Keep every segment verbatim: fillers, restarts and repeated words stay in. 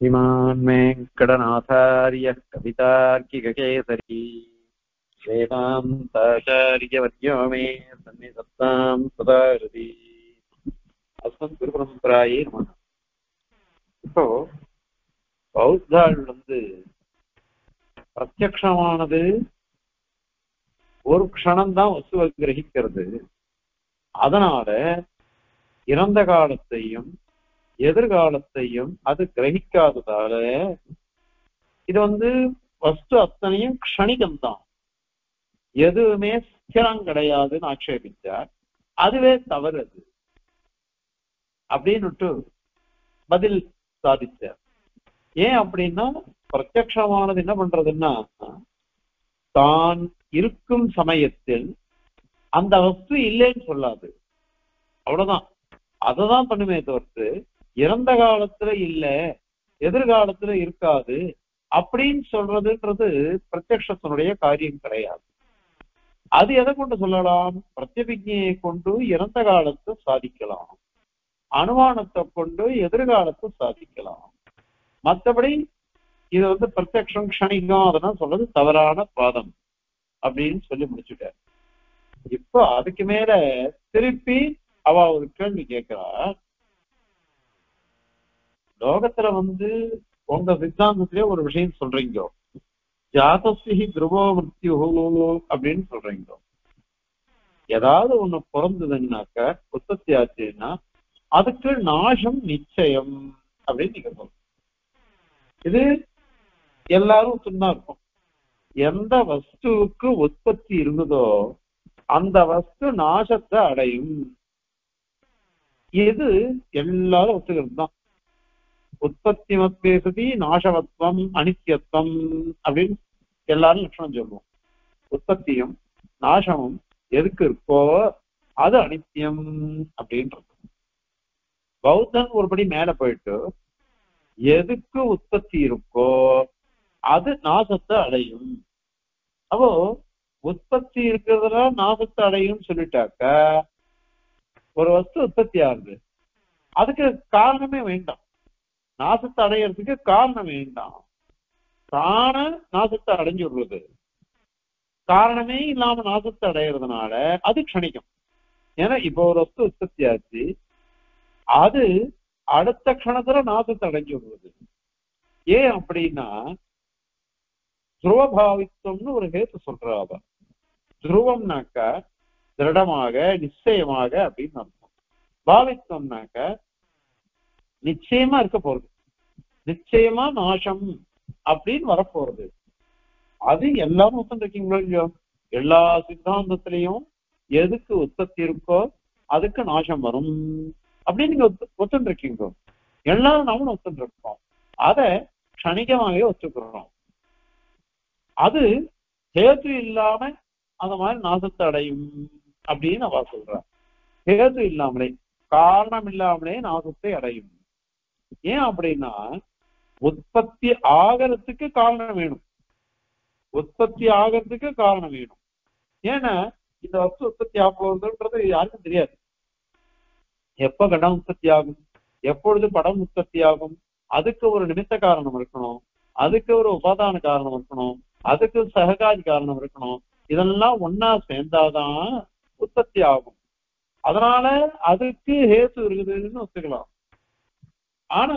श्रीमान् वेङ्कटनाथार्यः कवितार्किककेसरी वेदान्ताचार्यवर्यो मे सन्निधत्तां सदा हृदि अस्मत् குருபரம்பராயே நமः. இப்போ பௌத்தாள் வந்து பிரத்யக்ஷமானது ஒரு க்ஷணம்தான் வஸ்துவை கிரகிக்கிறது. அதனால இறந்த காலத்தையும் எதிர்காலத்தையும் அது கிரகிக்காததால இது வந்து வஸ்து அத்தனையும் க்ஷணிகம்தான், எதுவுமே ஸ்திரம் கிடையாதுன்னு ஆட்சேபிச்சார். அதுவே தவறு அது அப்படின்னுட்டு பதில் சாதிச்சார். ஏன் அப்படின்னா பிரத்யக்ஷமானது என்ன பண்றதுன்னா தான் இருக்கும் சமயத்தில் அந்த வஸ்து இல்லைன்னு சொல்லாது, அவ்வளவுதான். அததான் பண்ணுமே தவிர்த்து இறந்த காலத்துல இல்ல எதிர்காலத்துல இருக்காது அப்படின்னு சொல்றதுன்றது பிரத்யக்ஷத்தினுடைய காரியம் கிடையாது. அது எதை கொண்டு சொல்லலாம்? பிரத்யபிஜையை கொண்டு இறந்த காலத்தை சாதிக்கலாம், அனுமானத்தை கொண்டு எதிர்காலத்தை சாதிக்கலாம். மற்றபடி இது வந்து பிரத்யக்ஷம் க்ஷணிகம் அதெல்லாம் சொல்றது தவறான பாதம் அப்படின்னு சொல்லி முடிச்சுட்டார். இப்போ அதுக்கு மேல திருப்பி அவ ஒரு கேள்வி கேட்கிறா. லோகத்துல வந்து உங்க சித்தாந்தத்திலே ஒரு விஷயம் சொல்றீங்க, ஜாதஸ்தி துருவோ மிருத்யு அப்படின்னு சொல்றீங்க. ஏதாவது ஒண்ணு பிறந்ததுன்னாக்க உற்பத்தி ஆச்சுன்னா அதுக்கு நாசம் நிச்சயம் அப்படின்னு நீங்க சொல்றீங்க. இது எல்லாரும் சொன்னா இருக்கும். எந்த வஸ்துவுக்கு உற்பத்தி இருந்ததோ அந்த வஸ்து நாசத்தை அடையும். இது எல்லாரும் ஒத்துக்கிறது தான். உற்பத்தி மத்வேசதி நாசவத்வம் அனித்தியத்துவம் அப்படின்னு எல்லாரும் லட்சணம் சொல்லுவோம். உற்பத்தியும் நாசமும் எதுக்கு இருக்கோ அது அனித்தியம் அப்படின்றது. பௌத்தன் ஒருபடி மேல போயிட்டு எதுக்கு உற்பத்தி இருக்கோ அது நாசத்தை அடையும். அப்போ உற்பத்தி இருக்கிறதுல நாசத்தை அடையும் சொல்லிட்டாக்க ஒரு வஸ்து உற்பத்தி ஆகுது, அதுக்கு காரணமே வேண்டாம். நாசத்தை அடையிறதுக்கு காரணம் வேண்டாம், தான நாசத்தை அடைஞ்சு விடுறது. காரணமே இல்லாம நாசத்தை அடையிறதுனால அது க்ஷணிக்கும். ஏன்னா இப்போ ஒரு வஸ்து உற்பத்தி ஆச்சு, அது அடுத்த க்ஷணத்துல நாசத்தை அடைஞ்சு விடுறது. ஏன் அப்படின்னா துருவபாவித்துவம்னு ஒரு ஹேத்து சொல்றாங்க. துருவம்னாக்க திருடமாக நிச்சயமாக அப்படின்னு அர்த்தம். பாவித்துவம்னாக்க நிச்சயமா இருக்க போறது, நிச்சயமா நாசம் அப்படின்னு வரப்போறது. அது எல்லாரும் ஒத்துட்டு இருக்கீங்களோ இல்லையோ? எல்லா சித்தாந்தத்திலையும் எதுக்கு உற்பத்தி இருக்கோ அதுக்கு நாசம் வரும் அப்படின்னு நீங்க ஒத்துட்டு இருக்கீங்க. எல்லாரும் நாமளும் ஒத்துட்டு இருக்கோம். அதை க்ஷணிகமாகவே ஒத்துக்கிறோம். அது ஹேது இல்லாம அந்த மாதிரி நாசத்தை அடையும் அப்படின்னு அவ சொல்ற. ஹேது இல்லாமலே காரணம் இல்லாமலே நாசத்தை அடையும். ஏன் அப்படின்னா உற்பத்தி ஆகிறதுக்கு காரணம் வேணும், உற்பத்தி ஆகிறதுக்கு காரணம் வேணும். ஏன்னா இந்த வஸ்து உற்பத்தி ஆக போகுதுன்றது யாருக்கும் தெரியாது. எப்ப கடம் உற்பத்தி ஆகும், எப்பொழுது படம் உற்பத்தி ஆகும், அதுக்கு ஒரு நிமித்த காரணம் இருக்கணும், அதுக்கு ஒரு உபாதான காரணம் இருக்கணும், அதுக்கு சககாரி காரணம் இருக்கணும். இதெல்லாம் ஒன்னா சேர்ந்தாதான் உற்பத்தி ஆகும். அதனால அதுக்கு ஹேத்து இருக்குதுன்னு ஒத்துக்கலாம். ஆனா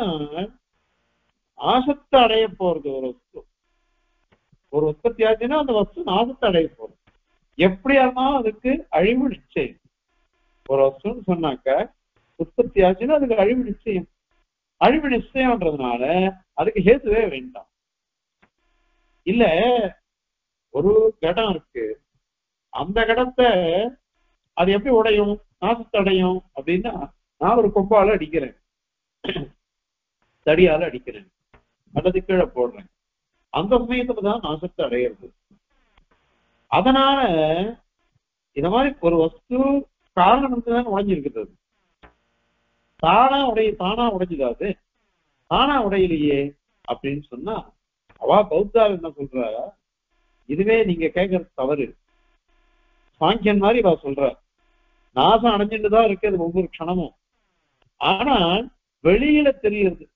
நாசத்தை அடைய போறது ஒரு வஸ்து, ஒரு உற்பத்தி ஆச்சுன்னா அந்த வஸ்து நாசத்தை அடைய போறது. எப்படியா இருந்தாலும் அதுக்கு அழிவு நிச்சயம். ஒரு வஸ்துன்னு சொன்னாக்க உற்பத்தி ஆச்சுன்னா அதுக்கு அழிவு நிச்சயம். அழிவு நிச்சயம்ன்றதுனால அதுக்கு ஹேத்துவே வேண்டாம். இல்ல ஒரு கடம் இருக்கு, அந்த கடத்தை அது எப்படி உடையும், நாசத்தை அடையும் அப்படின்னா நான் ஒரு கொப்பால அடிக்கிறேன், தடியால அடிக்கிறேன் அல்லது கீழே போடுறேன், அந்த சமயத்துலதான் நாசத்தை அடையிறது. அதனால இந்த மாதிரி ஒரு வஸ்து காரணம் தான் உடைஞ்சிருக்கிறது. தானா உடைய தானா உடைஞ்சுதாது, தானா உடையிலையே அப்படின்னு சொன்னா அவா பௌத்தால் என்ன சொல்ற, இதுவே நீங்க கேட்கறது தவறு. சாங்கியன் மாதிரி அவ சொல்ற நாசம் அடைஞ்சுட்டுதான் இருக்கு அது ஒவ்வொரு க்ஷணமும். ஆனா வெளியில தெரியுது,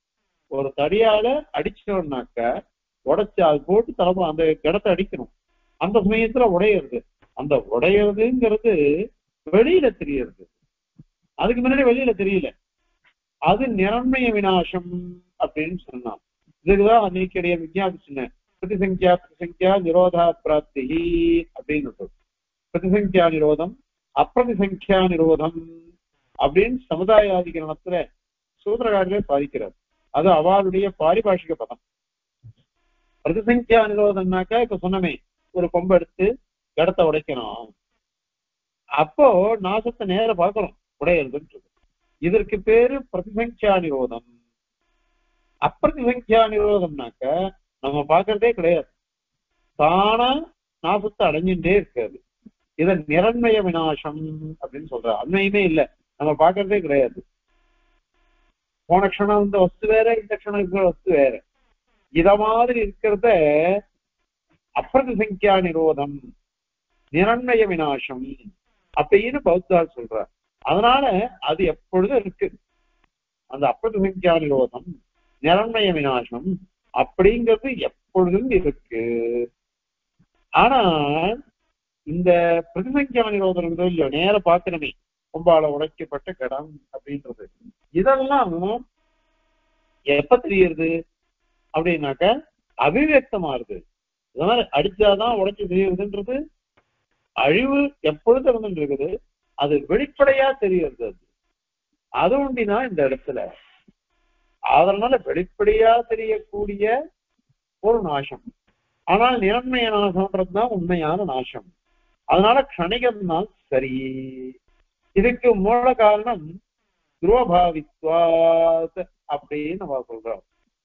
ஒரு தடியால அடிச்சோம்னாக்க உடைச்சு அது போட்டு தலைமை அந்த இடத்தை அடிக்கணும். அந்த சமயத்துல உடையிறது. அந்த உடையிறதுங்கிறது வெளியில தெரியறது, அதுக்கு முன்னாடி வெளியில தெரியல. அது நிரண்மய விநாசம் அப்படின்னு சொன்னான். இதுக்குதான் அன்னைக்கிடைய விஞ்ஞாபிச்சுனேன். பிரதிசங்கியா பிரதிசங்கியா நிரோதா பிராப்தி அப்படின்னு. பிரதிசங்கியா நிரோதம் அப்பிரதிசங்கியா நிரோதம் அப்படின்னு சமுதாயாதிகரணத்துல சூத்திரகாரிலே சாதிக்கிறார். அது அவளுடைய பாரிபாஷிக பதம். பிரதிசங்கியா நிரோதம்னாக்கா இப்ப சொன்னமே ஒரு கொம்பு எடுத்து இடத்தை உடைக்கணும், அப்போ நாசத்தை நேர பார்க்கிறோம் உடையிறதுன்றது. இதற்கு பேரு பிரதிசங்கியா நிரோதம். அப்பிரதிசங்கியா நிரோதம்னாக்க நம்ம பார்க்கறதே கிடையாது, தானா நாசத்தை அடைஞ்சுட்டே இருக்காது. இத நிரண்மய விநாசம் அப்படின்னு சொல்ற. அண்மையுமே இல்லை, நம்ம பார்க்கறதே கிடையாது. போன க்ஷணம் இந்த வஸ்து வேற, இந்த க்ஷணம் இருக்கிற வஸ்து வேற. இத மாதிரி இருக்கிறத அப்பிரதிசங்கியா நிரோதம் நிரண்மய விநாசம் அப்படின்னு பௌத்தால் சொல்ற. அதனால அது எப்பொழுதும் இருக்கு. அந்த அப்பிரதிசங்கியா நிரோதம் நிரண்மய விநாசம் அப்படிங்கிறது எப்பொழுதும் இருக்கு. ஆனா இந்த பிரதிசங்கியா நிரோதம் இருக்குதோ இல்லையோ, நேர பாத்திரமே கொம்பால உடைக்கப்பட்ட கடம் அப்படின்றது, இதெல்லாம் எப்ப தெரியுது அப்படின்னாக்க அபிவியக்தமாறுது. இதனால அடிச்சாதான் உடைச்சு தெரியுதுன்றது அழிவு எப்பொழுது இருந்துட்டு இருக்குது, அது வெளிப்படையா தெரியுது. அது அது ஒண்டினா இந்த இடத்துல அதனால வெளிப்படையா தெரியக்கூடிய ஒரு நாசம். ஆனால் நிரண்மய நாசம்ன்றதுதான் உண்மையான நாசம். அதனால க்ஷணிகம் தான் சரி. இதுக்கு மூல காரணம் துருவபாவித்வாத் அப்படின்னு நம்ம சொல்றோம்.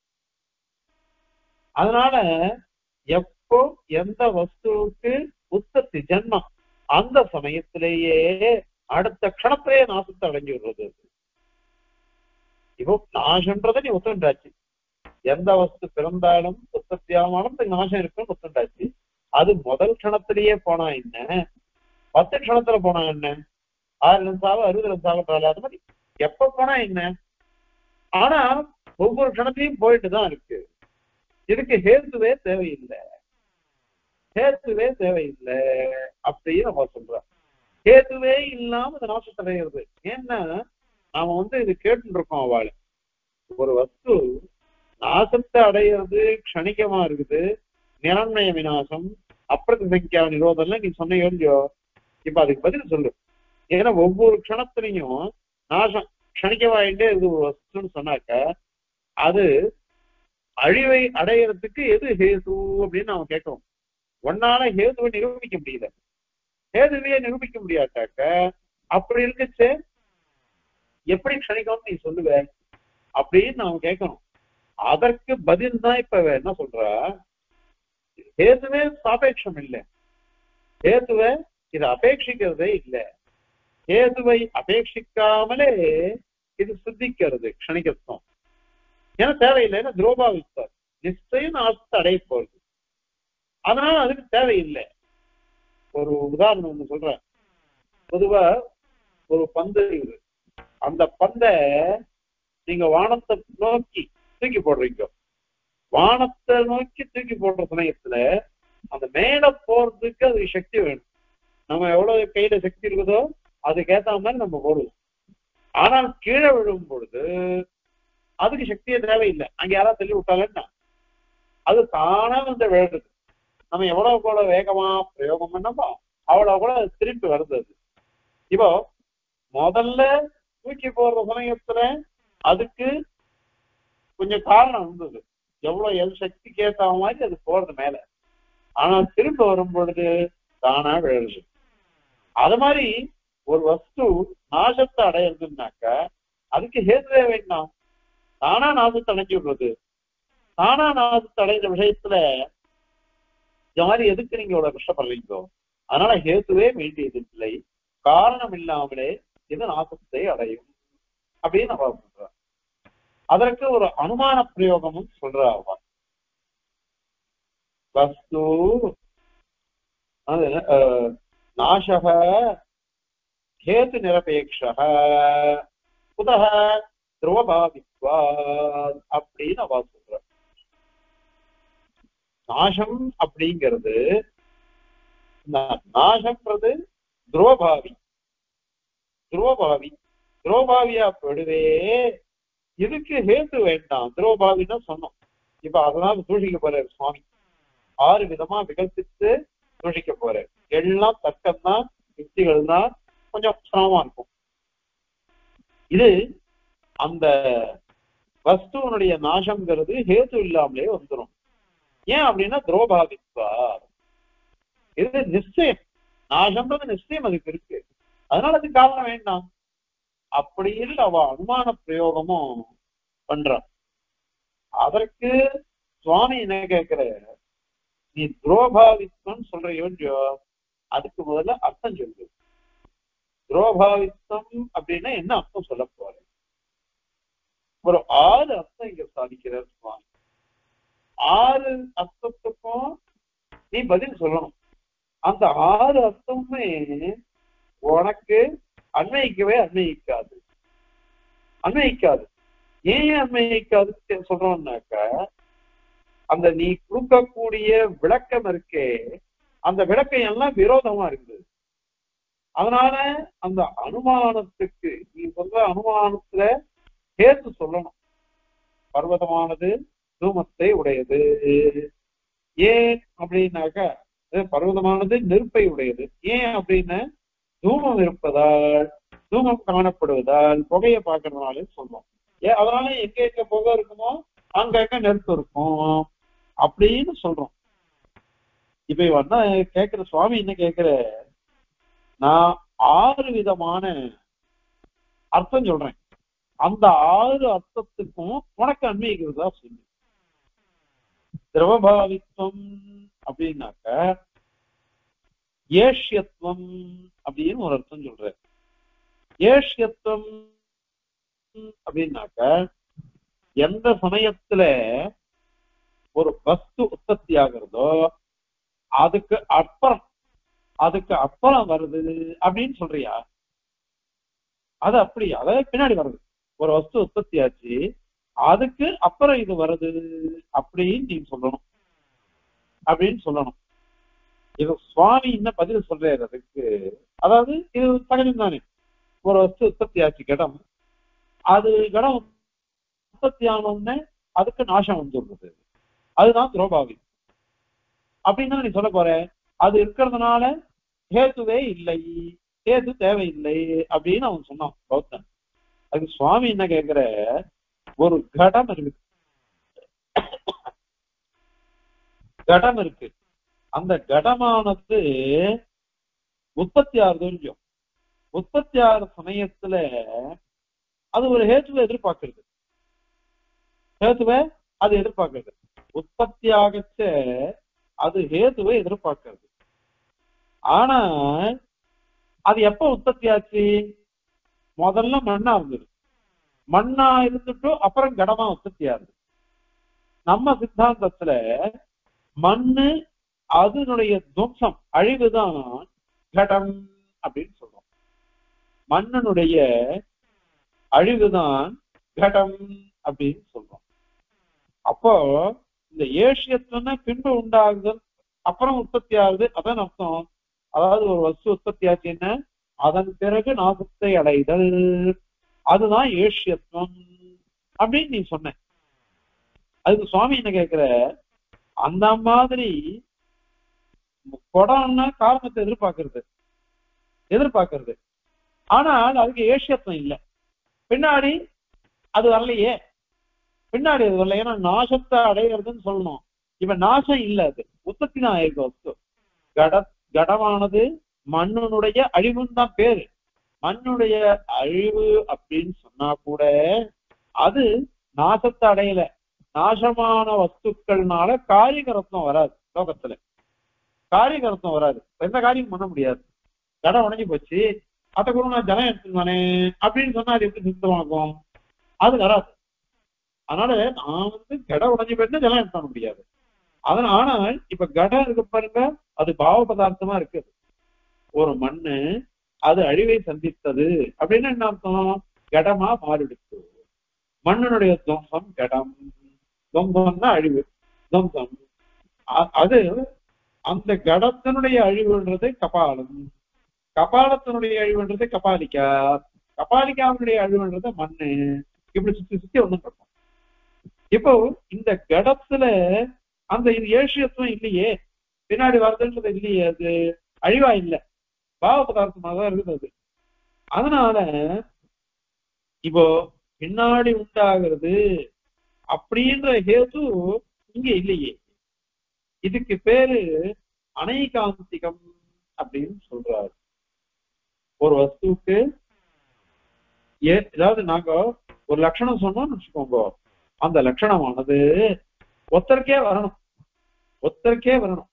அதனால எப்போ எந்த வஸ்துவுக்கு உற்பத்தி ஜன்மம் அந்த சமயத்திலேயே அடுத்த க்ஷணத்திலேயே நாசத்தை அடைஞ்சு விடுறது. இப்போ நாசம்ன்றதை நீ ஒத்துண்டாச்சு. எந்த வஸ்து பிறந்தாலும் உற்பத்தியானாலும் நாசம் இருக்குன்னு ஒத்துண்டாச்சு. அது முதல் க்ஷணத்திலேயே போனா என்ன, பத்து க்ஷணத்துல போனா என்ன, ஆறு நிமிஷம் அறுபது நிமிஷம் அது மாதிரி எப்ப போனா என்ன. ஆனா ஒவ்வொரு க்ஷணத்தையும் போயிட்டு தான் இருக்கு. இதுக்கு ஹேத்துவே தேவையில்லை, ஹேத்துவே தேவையில்லை அப்படின்னு நம்ம சொல்றோம். ஹேத்துவே இல்லாம இந்த நாசத்தை அடைகிறது. ஏன்னா நாம வந்து இது கேட்டு இருக்கோம். அவளை ஒரு வஸ்து நாசத்தை அடையிறது க்ஷணிகமா இருக்குது, நிரண்மய விநாசம் அப்பிரதிசங்கியா நிரோதம்ல நீ சொன்ன இல்லையோ. இப்ப அதுக்கு பதில் சொல்லு. ஏன்னா ஒவ்வொரு க்ஷணத்திலையும் நாசம் க்ஷணிக்கமாயிட்டே இது ஒரு வஸ்துன்னு சொன்னாக்க அது அழிவை அடையிறதுக்கு எது ஹேது அப்படின்னு நாம கேட்கிறோம். ஒன்னால ஹேதுவை நிரூபிக்க முடியல. ஹேதுவையே நிரூபிக்க முடியாட்டாக்க அப்படி இருக்குச்சு எப்படி க்ஷணிக்கம்னு நீ சொல்லுவ அப்படின்னு நாம கேட்கணும். அதற்கு பதில் தான் இப்ப என்ன சொல்ற, ஹேதுவே சாபேட்சம் இல்லை, ஹேதுவை இது அபேட்சிக்கிறதே இல்லை. ஹேதுவை அபேட்சிக்காமலே இது சித்திக்கிறது க்ஷணிகத்துவம். ஏன்னா தேவையில்லை, ஏன்னா துரோபாவித்தார் நிச்சயம் நாசத்தை அடைய போகுது. அதனால அதுக்கு தேவையில்லை. ஒரு உதாரணம் ஒண்ணு சொல்றேன். பொதுவா ஒரு பந்து இருக்குது, அந்த பந்தை நீங்க வானத்தை நோக்கி தூக்கி போடுறீங்க. வானத்தை நோக்கி தூக்கி போடுற சமயத்துல அந்த மேல போறதுக்கு அது சக்தி வேணும். நம்ம எவ்வளவு கையில சக்தி இருக்குதோ அதுக்கேற்ற மாதிரி நம்ம போடுவோம். ஆனால் கீழே விழும் பொழுது அதுக்கு சக்தியே தேவையில்லை. அங்க யாராவது தள்ளி விட்டாங்கன்னா அது தானா வந்து விழுது. நம்ம எவ்வளவு கூட வேகமா பிரயோகம் பண்ணமோ அவ்வளவு கூட அது திருப்பி வருது. அது இப்போ முதல்ல தூக்கி போடுற சமயத்துல அதுக்கு கொஞ்சம் காரணம் இருந்தது, எவ்வளவு எல் சக்திக்கு ஏற்ற மாதிரி அது போறது மேல. ஆனா திரும்ப வரும் பொழுது தானா விழுது. அது மாதிரி ஒரு வஸ்து நாசத்தை அடையிறதுனாக்க அதுக்கு ஹேதுவே வேண்டாம், தானா நாசத்தை அடைஞ்சு விடுறது. தானா நாசத்தை அடைந்த விஷயத்துல யாரு எதுக்கு நீங்க இவ்வளவு கஷ்டப்படுறீங்களோ. அதனால ஹேதுவே வேண்டியது இல்லை, காரணம் இல்லாமலே இது நாசத்தை அடையும் அப்படின்னு நம்ம சொல்றோம். அதற்கு ஒரு அனுமான பிரயோகமும் சொல்ற வஸ்து நாசக ஹேது நிரபேக்ஷக குதஹ துருவபாவித்வா அப்படின்னு அவ சொல்ற. நாசம் அப்படிங்கிறது நாசம்ன்றது துருவபாவி துருவபாவி துருவபாவியா போயிடுவே. இதுக்கு ஹேத்து வேண்டாம். துருவபாவின்னு சொன்னோம். இப்ப அதெல்லாம் சூழிக்க போறாரு சுவாமி. ஆறு விதமா விகல்பித்து சூழிக்க போறாரு. எல்லாம் தர்க்கம்தான், யுக்திகள் தான், கொஞ்சம் சிரமமா இருக்கும். இது அந்த வஸ்துவனுடைய நாசம்ங்கிறது ஹேத்து இல்லாமலே வந்துடும். ஏன் அப்படின்னா துரோபாவித்வா, இது நிச்சயம். நாசம்ன்றது நிச்சயம் அதுக்கு இருக்கு, அதனால அது காரணம் வேண்டாம் அப்படின்னு அவ அனுமான பிரயோகமும் பண்றான். அதற்கு சுவாமி என்ன கேட்கிற, நீ துரோபாவித்வம் சொல்றியோ, அதுக்கு முதல்ல அர்த்தம் சொல்லு. துரோபாவித்வம் அப்படின்னா என்ன அர்த்தம் சொல்ல போற? ஒரு ஆறு அர்த்தம் இங்க சாதிக்கிறார் சுவாமி. ஆறு அர்த்தத்துக்கும் நீ பதில் சொல்லணும். அந்த ஆறு அர்த்தமுமே உனக்கு அன்வயிக்கவே அன்வயிக்காது அன்வயிக்காது ஏன் அன்வயிக்காது சொல்றோம்னாக்க, அந்த நீ கொடுக்கக்கூடிய விளக்கம் இருக்கே, அந்த விளக்கம் எல்லாம் விரோதமா இருக்குது. அதனால அந்த அனுமானத்துக்கு நீ சொல்ற அனுமானத்துல சேர்த்து சொல்லணும். பர்வதமானது தூமத்தை உடையது. ஏன் அப்படின்னாக்க, பர்வதமானது நெருப்பை உடையது. ஏன் அப்படின்னா தூமம் இருப்பதால், தூமம் காணப்படுவதால், புகையை பார்க்கறதுனால சொல்றோம். ஏன் அதனால எங்க எங்க புகை இருக்குமோ அங்க எங்க நெருப்பு இருக்கும் அப்படின்னு சொல்றோம். இப்ப என்ன கேட்கிற சுவாமி, என்ன கேட்கிற, நான் ஆறு விதமான அர்த்தம் சொல்றேன். அந்த ஆறு அர்த்தத்துக்கும் உனக்கு அன்வயிக்கிறதா சொல்லு. திரவபாவித்வம் அப்படின்னாக்க ஏஷ்யத்துவம் அப்படின்னு ஒரு அர்த்தம் சொல்ற. ஏஷ்யத்துவம் அப்படின்னாக்க, எந்த சமயத்துல ஒரு வஸ்து உற்பத்தி ஆகிறதோ அதுக்கு அப்புறம் அதுக்கு அப்புறம் வருது அப்படின்னு சொல்றியா? அது அப்படி, அதாவது பின்னாடி வருது. ஒரு வஸ்து உற்பத்தி ஆச்சு, அதுக்கு அப்புறம் இது வருது அப்படின்னு நீ சொல்லணும் அப்படின்னு சொல்லணும். இது சுவாமி என்ன பதில் சொல்றாரு அதுக்கு. அதாவது இது சகஜம் தானே, ஒரு வஸ்து உற்பத்தி ஆச்சு கடம், அது கடம் உற்பத்தி ஆனோடனே அதுக்கு நாசம் வந்துடுறது, அதுதான் துரோபாவி அப்படின்னு நீ சொல்ல போற. அது இருக்கிறதுனால ஹேத்துவே இல்லை, ஹேத்து தேவையில்லை அப்படின்னு அவன் சொன்னான் பௌத்தன். அதுக்கு சுவாமி என்ன கேட்கிற, ஒரு கடம் இருக்கு, கடம் இருக்கு, அந்த கடமானது உற்பத்தி ஆறுது இல்லையோ, உற்பத்தி ஆகிற சமயத்துல அது ஒரு ஹேத்துவை எதிர்பார்க்கிறது, ஹேத்துவை அது எதிர்பார்க்கிறது. உற்பத்தி ஆகச்ச அது ஹேத்துவை எதிர்பார்க்கிறது. ஆனா அது எப்ப உற்பத்தி ஆச்சு? முதல்ல மண்ணா இருந்தது, மண்ணா இருந்துட்டு அப்புறம் கடமா உற்பத்தி ஆகுது. நம்ம சித்தாந்தத்துல மண்ணு அதனுடைய துவம்சம் அழிவுதான் கடம் அப்படின்னு சொல்றோம். மண்ணனுடைய அழிவுதான் கடம் அப்படின்னு சொல்றோம். அப்போ இந்த ஏஷியத்துவ பின்பு உண்டாகுது, அப்புறம் உற்பத்தி ஆகுது, அதான் அர்த்தம். அதாவது ஒரு வஸ்து உற்பத்தி ஆச்சு என்ன, அதன் பிறகு நாசத்தை அடைதல், அதுதான் ஏஷியத்துவம் அப்படின்னு நீ சொன்ன. அதுக்கு சுவாமி என்ன கேட்கிற, அந்த மாதிரி குடம்னா காரணத்தை எதிர்பார்க்கறது எதிர்பார்க்கறது ஆனால் அதுக்கு ஏஷியத்துவம் இல்லை. பின்னாடி அது வரலையே, பின்னாடி அது வரல. ஏன்னா நாசத்தை அடைகிறதுன்னு சொல்லணும். இப்ப நாசம் இல்லை, அது உற்பத்தி தான் ஆயிருக்கு வஸ்து. கட கடமானது மண்ணுடைய அழிவுன்னு தான் பேரு. மண்ணுடைய அழிவு அப்படின்னு சொன்னா கூட அது நாசத்தை அடையல. நாசமான வஸ்துக்கள்னால காரியகரத்துவம் வராது. லோகத்துல காரியகரத்துவம் வராது, எந்த காரியம் பண்ண முடியாது. கடம் உடஞ்சி போச்சு, அத கூட நான் ஜலம் எடுத்துருவானே அப்படின்னு சொன்னா அது எப்படி சித்தமாகும்? அது வராது. அதனால நான் வந்து கடை உடஞ்சி போயிட்டு ஜலம் எடுத்து முடியாது. அதனால ஆனால் இப்ப கடம் இருக்கு பாருங்க, அது பாவ பதார்த்தமா இருக்குது. ஒரு மண்ணு அது அழிவை சந்தித்தது அப்படின்னா என்ன அர்த்தம்? கடமா மாறிடுச்சு. மண்ணினுடைய துவம்சம் கடம், துவம்சம்னா அழிவு, துவம்சம். அது அந்த கடத்தினுடைய அழிவுன்றது கபாலம், கபாலத்தினுடைய அழிவுன்றது கபாலிக்கா, கபாலிக்காவுடைய அழிவுன்றது மண்ணு. இப்படி சுத்தி சுத்தி ஒண்ணும் இருக்கும். இப்போ இந்த கடத்துல அந்த இது ஏஷியத்துவம் இல்லையே, பின்னாடி வருதுன்றது இல்லையே, அது அழிவா இல்லை, பாவ பதார்த்தமாக தான் இருக்குது அது. அதனால இப்போ பின்னாடி உண்டாகிறது அப்படின்ற ஹேது இங்க இல்லையே. இதுக்கு பேரு அனைகாந்திகம் அப்படின்னு சொல்றாரு. ஒரு வஸ்துவுக்கு ஏதாவது நாங்க ஒரு லட்சணம் சொன்னோம்னு வச்சுக்கோங்க, அந்த லட்சணமானது ஒத்தருக்கே வரணும், ஒத்தருக்கே வரணும்.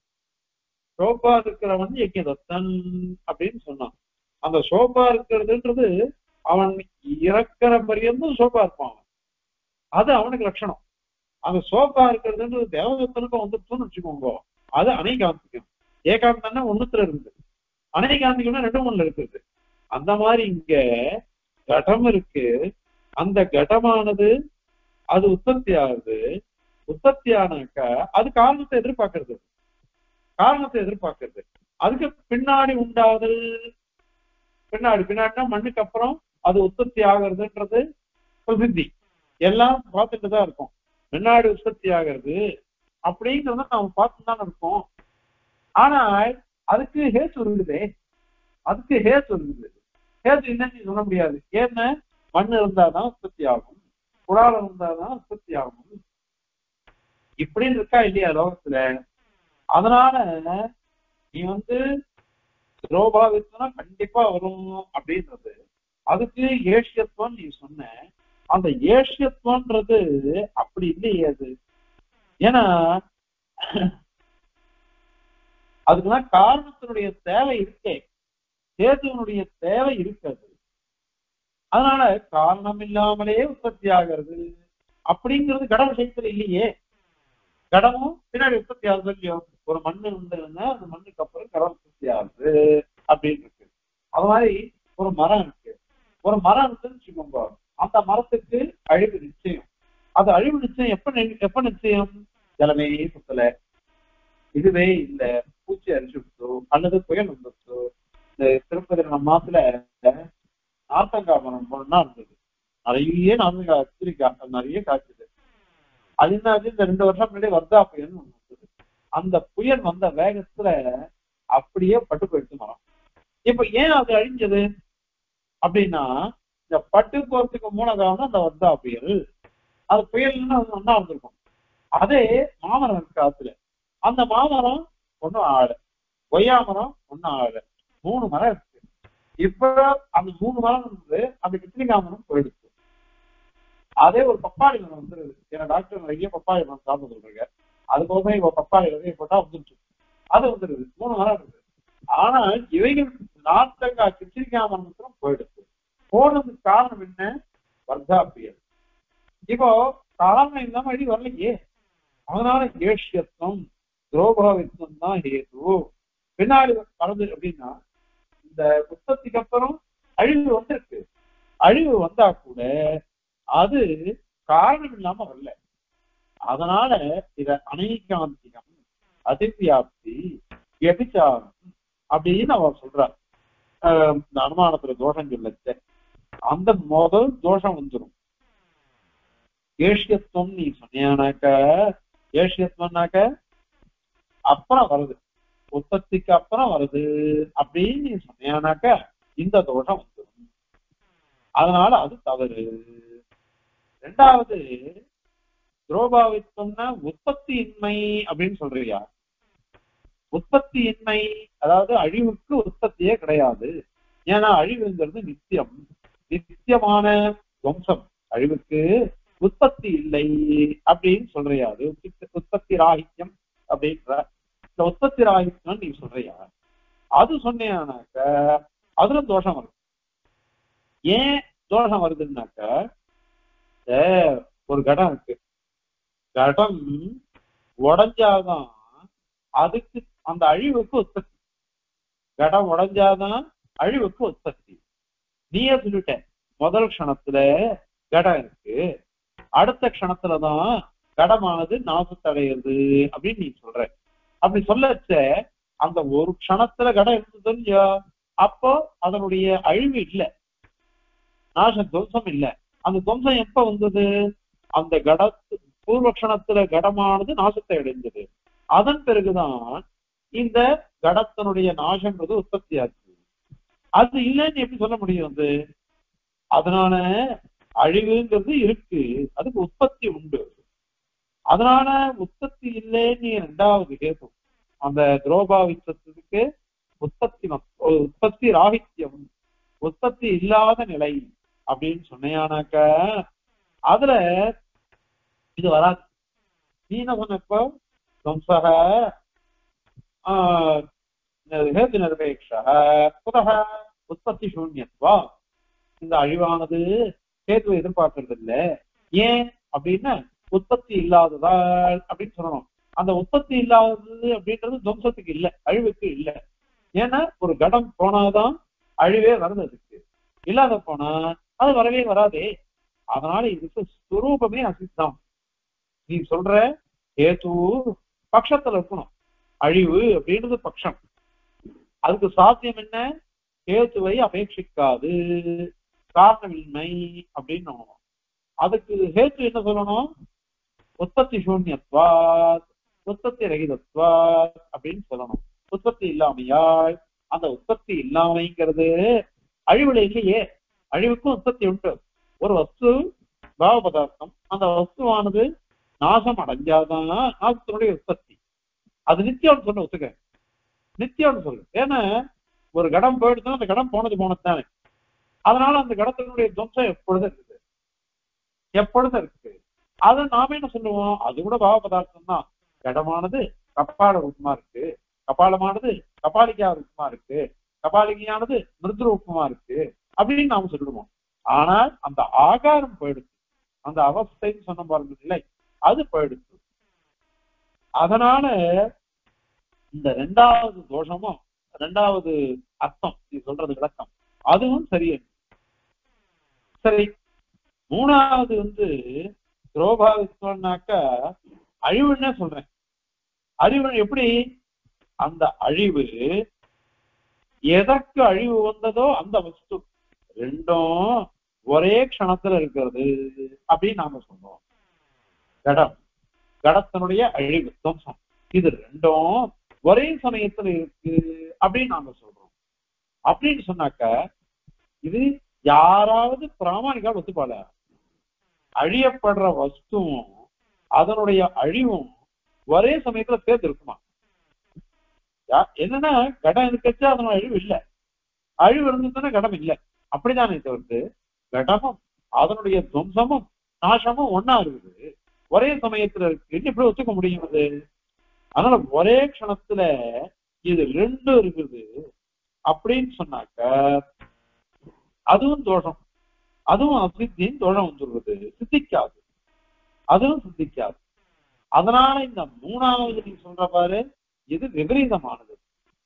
சோபா இருக்கிறவன் யஜ்ஞதத்தன் அப்படின்னு சொன்னான். அந்த சோபா இருக்கிறதுன்றது அவன் இறக்கிற பரியந்தும் சோபா இருப்பான், அது அவனுக்கு லட்சணம். அந்த சோபா இருக்கிறதுன்றது தேவதத்தனுக்கும் வந்துருச்சுன்னு வச்சுக்கோங்க, அது அனைகாந்திகம். ஏகாந்தம்னா ஒண்ணுத்துல இருக்குது, அனைகாந்திகம்னா ரெண்டு மூணுல இருக்குது. அந்த மாதிரி இங்க கடம் இருக்கு, அந்த கடமானது அது உற்பத்தி ஆகுது. உற்பத்தி ஆனாக்க அது காரணத்தை எதிர்பார்க்கறது, காரணத்தை எதிர்பார்க்கறது. அதுக்கு பின்னாடி உண்டாதல், பின்னாடி பின்னாடினா மண்ணுக்கு அப்புறம் அது உற்பத்தி ஆகிறதுன்றது பிரசித்தி, எல்லாம் பார்த்துட்டு தான் இருக்கும். முன்னாடி உற்பத்தி ஆகிறது அப்படிங்கிறத நாம பார்த்து தான் இருக்கோம். ஆனா அதுக்கு ஹேத்து இருக்குது, அதுக்கு ஹேத்து இருக்குது. ஹேத்து என்னன்னு சொல்ல முடியாது. ஏன்னா மண் இருந்தாதான் உற்பத்தி ஆகும், குடாலம் இருந்தாதான் உற்பத்தி ஆகும், இப்படின்னு இருக்கா இல்லையா லோகத்துல. அதனால நீ வந்து ரோபாவித்னா கண்டிப்பா வரும் அப்படின்றது. அதுக்கு ஏஷியத்துவம் நீ சொன்ன, அந்த ஏஷியத்துவன்றது அப்படி இல்லையே அது. ஏன்னா அதுக்குதான் காரணத்தினுடைய தேவை இருக்கே, சேதுவனுடைய தேவை இருக்காது. அதனால காரணம் இல்லாமலே உற்பத்தி ஆகிறது அப்படிங்கிறது கட விஷயத்துல இல்லையே. கடமும் பின்னாடி உற்பத்தி ஆகுது இல்லையோ, ஒரு மண்ணு இருந்ததுன்னா அந்த மண்ணுக்கு அப்புறம் கடம் உற்பத்தி ஆகுது அப்படின்னு இருக்கு. அது மாதிரி ஒரு மரம் இருக்கு, ஒரு மரம் இருக்குன்னு வச்சுக்கோங்க, அந்த மரத்துக்கு அழிவு நிச்சயம். அது அழிவு நிச்சயம் எப்ப எப்ப நிச்சயம்? ஜலமே சுத்தல, இதுவே இல்ல, பூச்சி அரிச்சுடுச்சோ அல்லது புயல் வந்துச்சோ. இந்த திருப்பதி நம்ம மாசத்துல நார்த்தங்காய் மரம் போனா இருந்தது, நிறைய நார்த்தங்காய் கத்திரிக்காய் நிறைய காய்ச்சது. அது என்ன, இந்த ரெண்டு வருஷம் முன்னாடி வர்தா புயல்னு ஒண்ணு வந்தது. அந்த புயல் வந்த வேகத்துல அப்படியே பட்டு போயிடுச்சு மரம். இப்ப ஏன் அது அழிஞ்சது அப்படின்னா, இந்த பட்டு போறதுக்கு மூல காரணம் அந்த வர்தா புயல். அது புயல்னு ஒன்னா வந்திருக்கும். அதே மாமரம் இருக்கு காத்துல, அந்த மாமரம் ஒன்னும் ஆள, கொய்யா மரம் ஒன்னும் ஆள, மூணு மரம் இருக்கு. இப்ப அந்த மூணு மரம் வந்து அந்த கத்திரிக்காய் மரம் போயிடுச்சு. அதே ஒரு பப்பாளி மரம் வந்துருது. ஏன்னா டாக்டர் நிறைய பப்பாளி மரம் சாப்பிட சொல்றாங்க, அதுக்கோசம் இப்ப பப்பாளி விதையை போட்டா வந்துருச்சு, அது வந்துருது. மூணு மரம் இருக்குது. ஆனா இவைகள் நார்த்தங்காய் கத்திரிக்காய் மரம் போயிடுச்சு. போனதுக்கு காரணம் என்ன? வர்தா புயல். இப்போ காரணம் இல்லாம அடி வரலையே. அதனால ஏஷியத்துவம் துரோபாவித்துவம் தான் ஹேது. பின்னாடி வருது அப்படின்னா இந்த உற்பத்திக்கு அப்புறம் அழிவு வந்திருக்கு. அழிவு வந்தா கூட அது காரணம் இல்லாம வரல. அதனால இத அனைகாந்திகம், அதிவியாப்தி, வியபிச்சாரம் அப்படின்னு அவர் சொல்றார். இந்த அனுமானத்துல தோஷம் சொல்லச்ச அந்த முதல் தோஷம் வந்துடும். ஏஷியத்துவம் நீ சொன்னியானாக்க, ஏஷியத்துவம்னாக்க அப்புறம் வருது, உற்பத்திக்கு அப்புறம் வருது அப்படின்னு நீ சொன்னியானாக்க இந்த தோஷம் வந்துடும். அதனால அது தவறு. ரெண்டாவது துரோபாவித்துவம்னா உற்பத்தி இன்மை அப்படின்னு சொல்றியா? உற்பத்தி இன்மை அதாவது அழிவுக்கு உற்பத்தியே கிடையாது. ஏன்னா அழிவுங்கிறது நித்தியம், நித்தியமான வம்சம். அழிவுக்கு உற்பத்தி இல்லை அப்படின்னு சொல்றியா? அது உற்பத்தி ராகித்யம் அப்படின்ற இந்த உற்பத்தி ராகித்யம் நீ சொல்றியா? அது சொன்னியானாக்க அதுல தோஷம் வருது. ஏன் தோஷம் வருதுன்னாக்க, ஒரு கடம் இருக்கு, கடம் உடஞ்சாதான் அதுக்கு அந்த அழிவுக்கு உற்பத்தி. கடம் உடஞ்சாதான் அழிவுக்கு உற்பத்தி. நீயே சொல்லிட்ட முதல் க்ஷணத்துல கடம் இருக்கு, அடுத்த க்ஷணத்துலதான் கடமானது நாசத்தடையுது அப்படின்னு நீ சொல்ற. அப்படி சொல்லச்ச அந்த ஒரு க்ஷணத்துல கடம் இருந்தது இல்லையா, அப்போ அதனுடைய அழிவு இல்லை, நாச துவம்சம் இல்லை. அந்த துவம்சம் எப்ப வந்தது? அந்த கட பூர்வ க்ஷணத்துல கடமானது நாசத்தை அடைந்தது. அதன் பிறகுதான் இந்த கடத்தினுடைய நாசன்றது உற்பத்தி ஆச்சு. அது இல்லைன்னு எப்படி சொல்ல முடியும்? வந்து அதனால அழிவுங்கிறது இருக்கு, அதுக்கு உற்பத்தி உண்டு. அதனால உற்பத்தி இல்லைன்னு ரெண்டாவது கேட்கும். அந்த துரோபாவித்தத்துக்கு உற்பத்தி உற்பத்தி ராகித்யம், உற்பத்தி இல்லாத நிலை அப்படின்னு சொன்னையானாக்க அதுல இது வராது. நீ என்ன சொன்னப்போ துவம்சக ஹேது நிரபேட்ச புதக உற்பத்தி சூன்யத்வா, இந்த அழிவானது ஹேதுவை எதிர்பார்க்கறது இல்லை. ஏன் அப்படின்னா உற்பத்தி இல்லாததால் அப்படின்னு சொல்லணும். அந்த உற்பத்தி இல்லாதது அப்படின்றது துவம்சத்துக்கு இல்லை, அழிவுக்கு இல்லை. ஏன்னா ஒரு கடம் போனாதான் அழிவே வருது, அதுக்கு இல்லாத போனா அது வரவே வராதே. அதனால இதுக்கு ஸ்வரூபமே அசித்தம். நீ சொல்ற ஹேது பட்சத்துல இருக்கணும், அழிவு அப்படின்றது பட்சம். அதுக்கு சாத்தியம் என்ன? ஹேத்துவை அபேட்சிக்காது, காரணமின்மை அப்படின்னு. அதுக்கு ஹேத்து என்ன சொல்லணும்? உற்பத்தி சூன்யத்வாத், உற்பத்தி ரகிதத்வாத் அப்படின்னு சொல்லணும். உற்பத்தி இல்லாமையால், அந்த உற்பத்தி இல்லாமைங்கிறது அழிவுல இல்லையே. அழிவுக்கும் உற்பத்தி உண்டு. ஒரு வஸ்து பாவ பதார்த்தம், அந்த வஸ்துவானது நாசம் அடைஞ்சாதான் நாசத்தினுடைய உற்பத்தி. அது நித்தியம்னு சொன்ன ஒத்துக்க, நித்தியம்னு சொல்லு. ஏன்னா ஒரு கடம் போயிடுச்சுன்னா அந்த கடம் போனது போனது தானே. அதனால அந்த கடத்தினுடைய துவம்சம் எப்பொழுதும் இருக்குது, எப்பொழுதும் இருக்கு. அதை நாம என்ன சொல்லுவோம்? அது கூட பாவ பதார்த்தம் தான். கடமானது கபால ரூபமா இருக்கு, கபாலமானது கபாலிகா ரூபமா இருக்கு, கபாலிகையானது மிருது ரூபமா இருக்கு அப்படின்னு நாம சொல்லிடுவோம். ஆனால் அந்த ஆகாரம் போயிடுச்சு, அந்த அவஸ்தைன்னு சொன்ன பாருங்க இல்லை, அது போயிடுச்சு. அதனால இந்த ரெண்டாவது தோஷமும் ரெண்டாவது அர்த்தம் நீ சொல்றது விளக்கம் அதுவும் சரியு. சரி, மூணாவது வந்து துரோபாவித்தோம்னாக்க அழிவுன்னே சொல்றேன். அழிவு எப்படி? அந்த அழிவு எதற்கு அழிவு வந்ததோ அந்த வஸ்து ரெண்டும் ஒரே க்ஷணத்துல இருக்கிறது அப்படின்னு நாம சொல்றோம். கடம், கடத்தினுடைய அழிவு துவம்சம், இது ரெண்டும் ஒரே சமயத்துல இருக்கு அப்படின்னு நாம சொல்றோம். அப்படின்னு சொன்னாக்க இது யாராவது பிராமணிக்கால் ஒத்துப்பாள? அழியப்படுற வஸ்துவும் அதனுடைய அழிவும் ஒரே சமயத்துல சேர்ந்து இருக்குமா? என்னன்னா கடம் இருக்கச்சா அதனோட அழிவு இல்லை, அழிவு இருந்துச்சுன்னா கடம் இல்லை. அப்படித்தானே தவிர்த்து கடமும் அதனுடைய துவம்சமும் நாசமும் ஒன்னா இருக்குது, ஒரே சமயத்துல இருக்கு. எப்படி ஒத்துக்க முடியும் அது? அதனால ஒரே க்ஷணத்துல இது ரெண்டும் இருக்குது அப்படின்னு சொன்னாக்க அதுவும் தோஷம், அதுவும் அசித்தியின் தோஷம் வந்துடுறது, சித்திக்காது, அதுவும் சித்திக்காது. அதனால இந்த மூணாவது நீ சொல்ற பாரு, இது விபரீதமானது.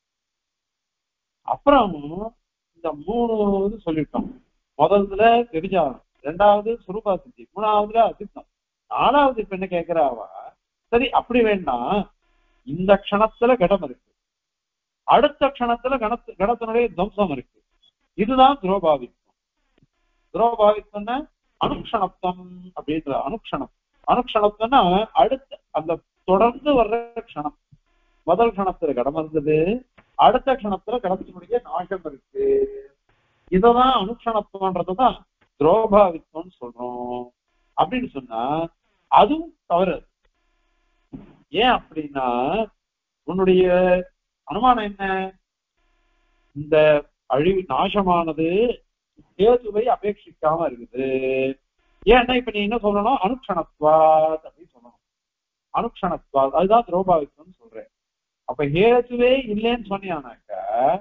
அப்புறம் இந்த மூணு இது சொல்லிட்டோம். முதல்ல விபச்சாரம், ரெண்டாவது சுரூபா சித்தி, மூணாவதுல அசித்தம், நாலாவது இப்ப என்ன கேட்கிறாவா? சரி அப்படி வேண்டாம், இந்த க்ஷணத்துல கடம் இருக்கு, அடுத்த க்ஷணத்துல கணத்து கடத்தினுடைய துவம்சம் இருக்கு, இதுதான் துரோபாவித்தம். துரோபாவித்தம்னா அனுக்ஷணத்துவம் அப்படின்ற அனுக்ஷணம். அனுக்ஷணத்துவம்னா அடுத்த அந்த தொடர்ந்து வர்ற க்ஷணம். முதல் க்ஷணத்துல கடம் இருந்தது, அடுத்த க்ஷணத்துல கடத்தினுடைய நாசம் இருக்கு. இததான் அனுக்ஷணத்துவன்றதுதான் துரோபாவித்தம்னு சொல்றோம். அப்படின்னு சொன்னா அதுவும் தவறு. ஏன் அப்படின்னா உன்னுடைய அனுமானம் என்ன? இந்த அழிவு நாசமானது ஹேதுவை அபேட்சிக்காம இருக்குது. ஏன்னா இப்ப நீ என்ன சொல்லணும்? அனுக்ஷணத்வாத் அப்படின்னு சொல்லணும். அனுக்ஷணத்வாத் அதுதான் துரோபாவித்தம்னு சொல்றேன். அப்ப ஹேதுவே இல்லைன்னு சொன்னியானாக்க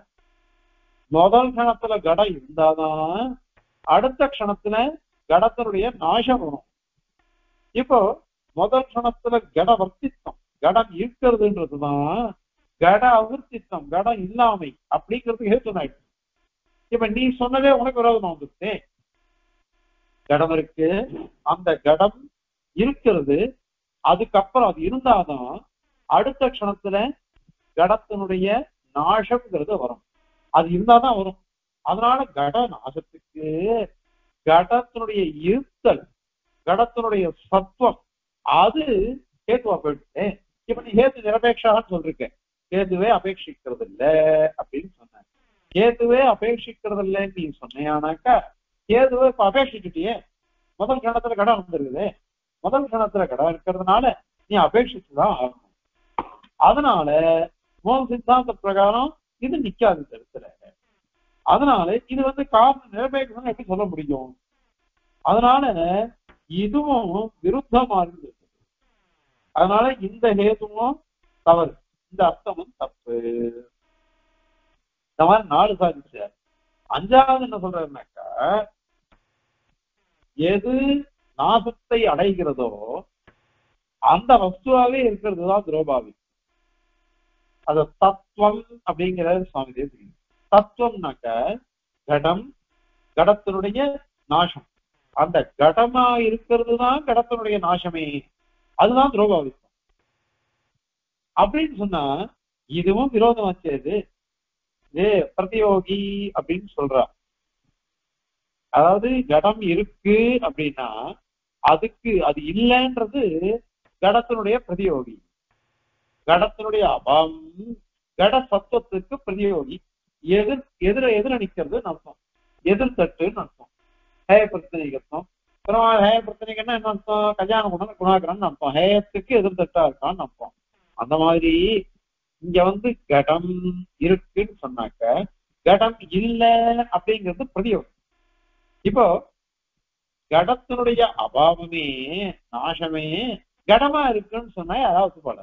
முதல் க்ஷணத்துல கடம் இருந்தாதான் அடுத்த க்ஷணத்துல கடத்தினுடைய நாசம் வரும். இப்போ முதல் க்ஷணத்துல கட வர்த்தித்தம், கடம் இருக்கிறதுன்றதுதான் கட அவர்த்தித்தம், கடம் இல்லாமை அப்படிங்கிறது ஹேத்து ஆயிடுச்சு. இப்ப நீ சொன்னதே உனக்கு விரோதமா வந்துச்சு. கடம் இருக்கு, அந்த கடம் இருக்கிறது, அதுக்கப்புறம் அது இருந்தாதான் அடுத்த க்ஷணத்துல கடத்தினுடைய நாசம்ங்கிறது வரும். அது இருந்தாதான் வரும். அதனால கட நாசத்துக்கு கடத்தினுடைய இருத்தல், கடத்தினுடைய சத்துவம் அது கேத்துவா போயிட்டு. இப்ப நீ ஹேத்து நிரபேட்சான்னு சொல்லிருக்க, கேதுவே அபேட்சிக்கிறது இல்ல அப்படின்னு சொன்ன. கேதுவே அபேட்சிக்கிறது இல்லைன்னு நீ சொன்னையானாக்கா கேதுவே இப்ப அபேட்சிச்சுட்டியே. முதல் கணத்துல கடம் வந்துருக்குது, முதல் கணத்துல கடம் இருக்கிறதுனால நீ அபேட்சிச்சுதான் ஆகணும். அதனால மூல சித்தாந்த பிரகாரம் இது நிக்காது இந்த இடத்துல. அதனால இது வந்து காரண நிரபேட்சம் எப்படி சொல்ல முடியும்? அதனால இதுவும் விருத்தமா இருந்தது. அதனால இந்த ஹேதுவும் தவறு, இந்த அர்த்தமும் தப்பு. இந்த மாதிரி நாலு சாதிச்சு. அஞ்சாவது என்ன சொல்றதுனாக்கா, எது நாசத்தை அடைகிறதோ அந்த வஸ்துவாவே இருக்கிறது தான் துரோபாவி. அது தத்துவம் அப்படிங்கிற சுவாமி தேசிகன். தத்துவம்னாக்க கடம், கடத்தினுடைய நாசம். அந்த கடமா இருக்கிறது தான் கடத்தினுடைய நாசமே, அதுதான் துரோபாவித்தம் அப்படின்னு சொன்னா இதுவும் விரோதமாச்சது. ஏ பிரதியோகி அப்படின்னு சொல்றா. அதாவது கடம் இருக்கு அப்படின்னா அதுக்கு அது இல்லைன்றது கடத்தினுடைய பிரதியோகி. கடத்தினுடைய அபாவம் கட சத்துவத்துக்கு பிரதியோகி. எதிர் எதிர எதிர நிக்கிறது அர்த்தம், எதிர்த்தட்டுன்னு அர்த்தம். ஹேய பிரச்சனைக்கு அர்த்தம். ஹேய பிரச்சனைக்குன்னா என்ன அர்த்தம்? கல்யாண குணம் குணாகரன் அர்த்தம். ஹேயத்துக்கு எதிர்த்தட்டா இருக்கான்னு அர்த்தம். அந்த மாதிரி இங்க வந்து கடம் இருக்குன்னு சொன்னாக்க கடம் இல்லை அப்படிங்கிறது பிரதியோகம். இப்போ கடத்தினுடைய அபாவமே நாசமே கடமா இருக்குன்னு சொன்னா யாராவது போல,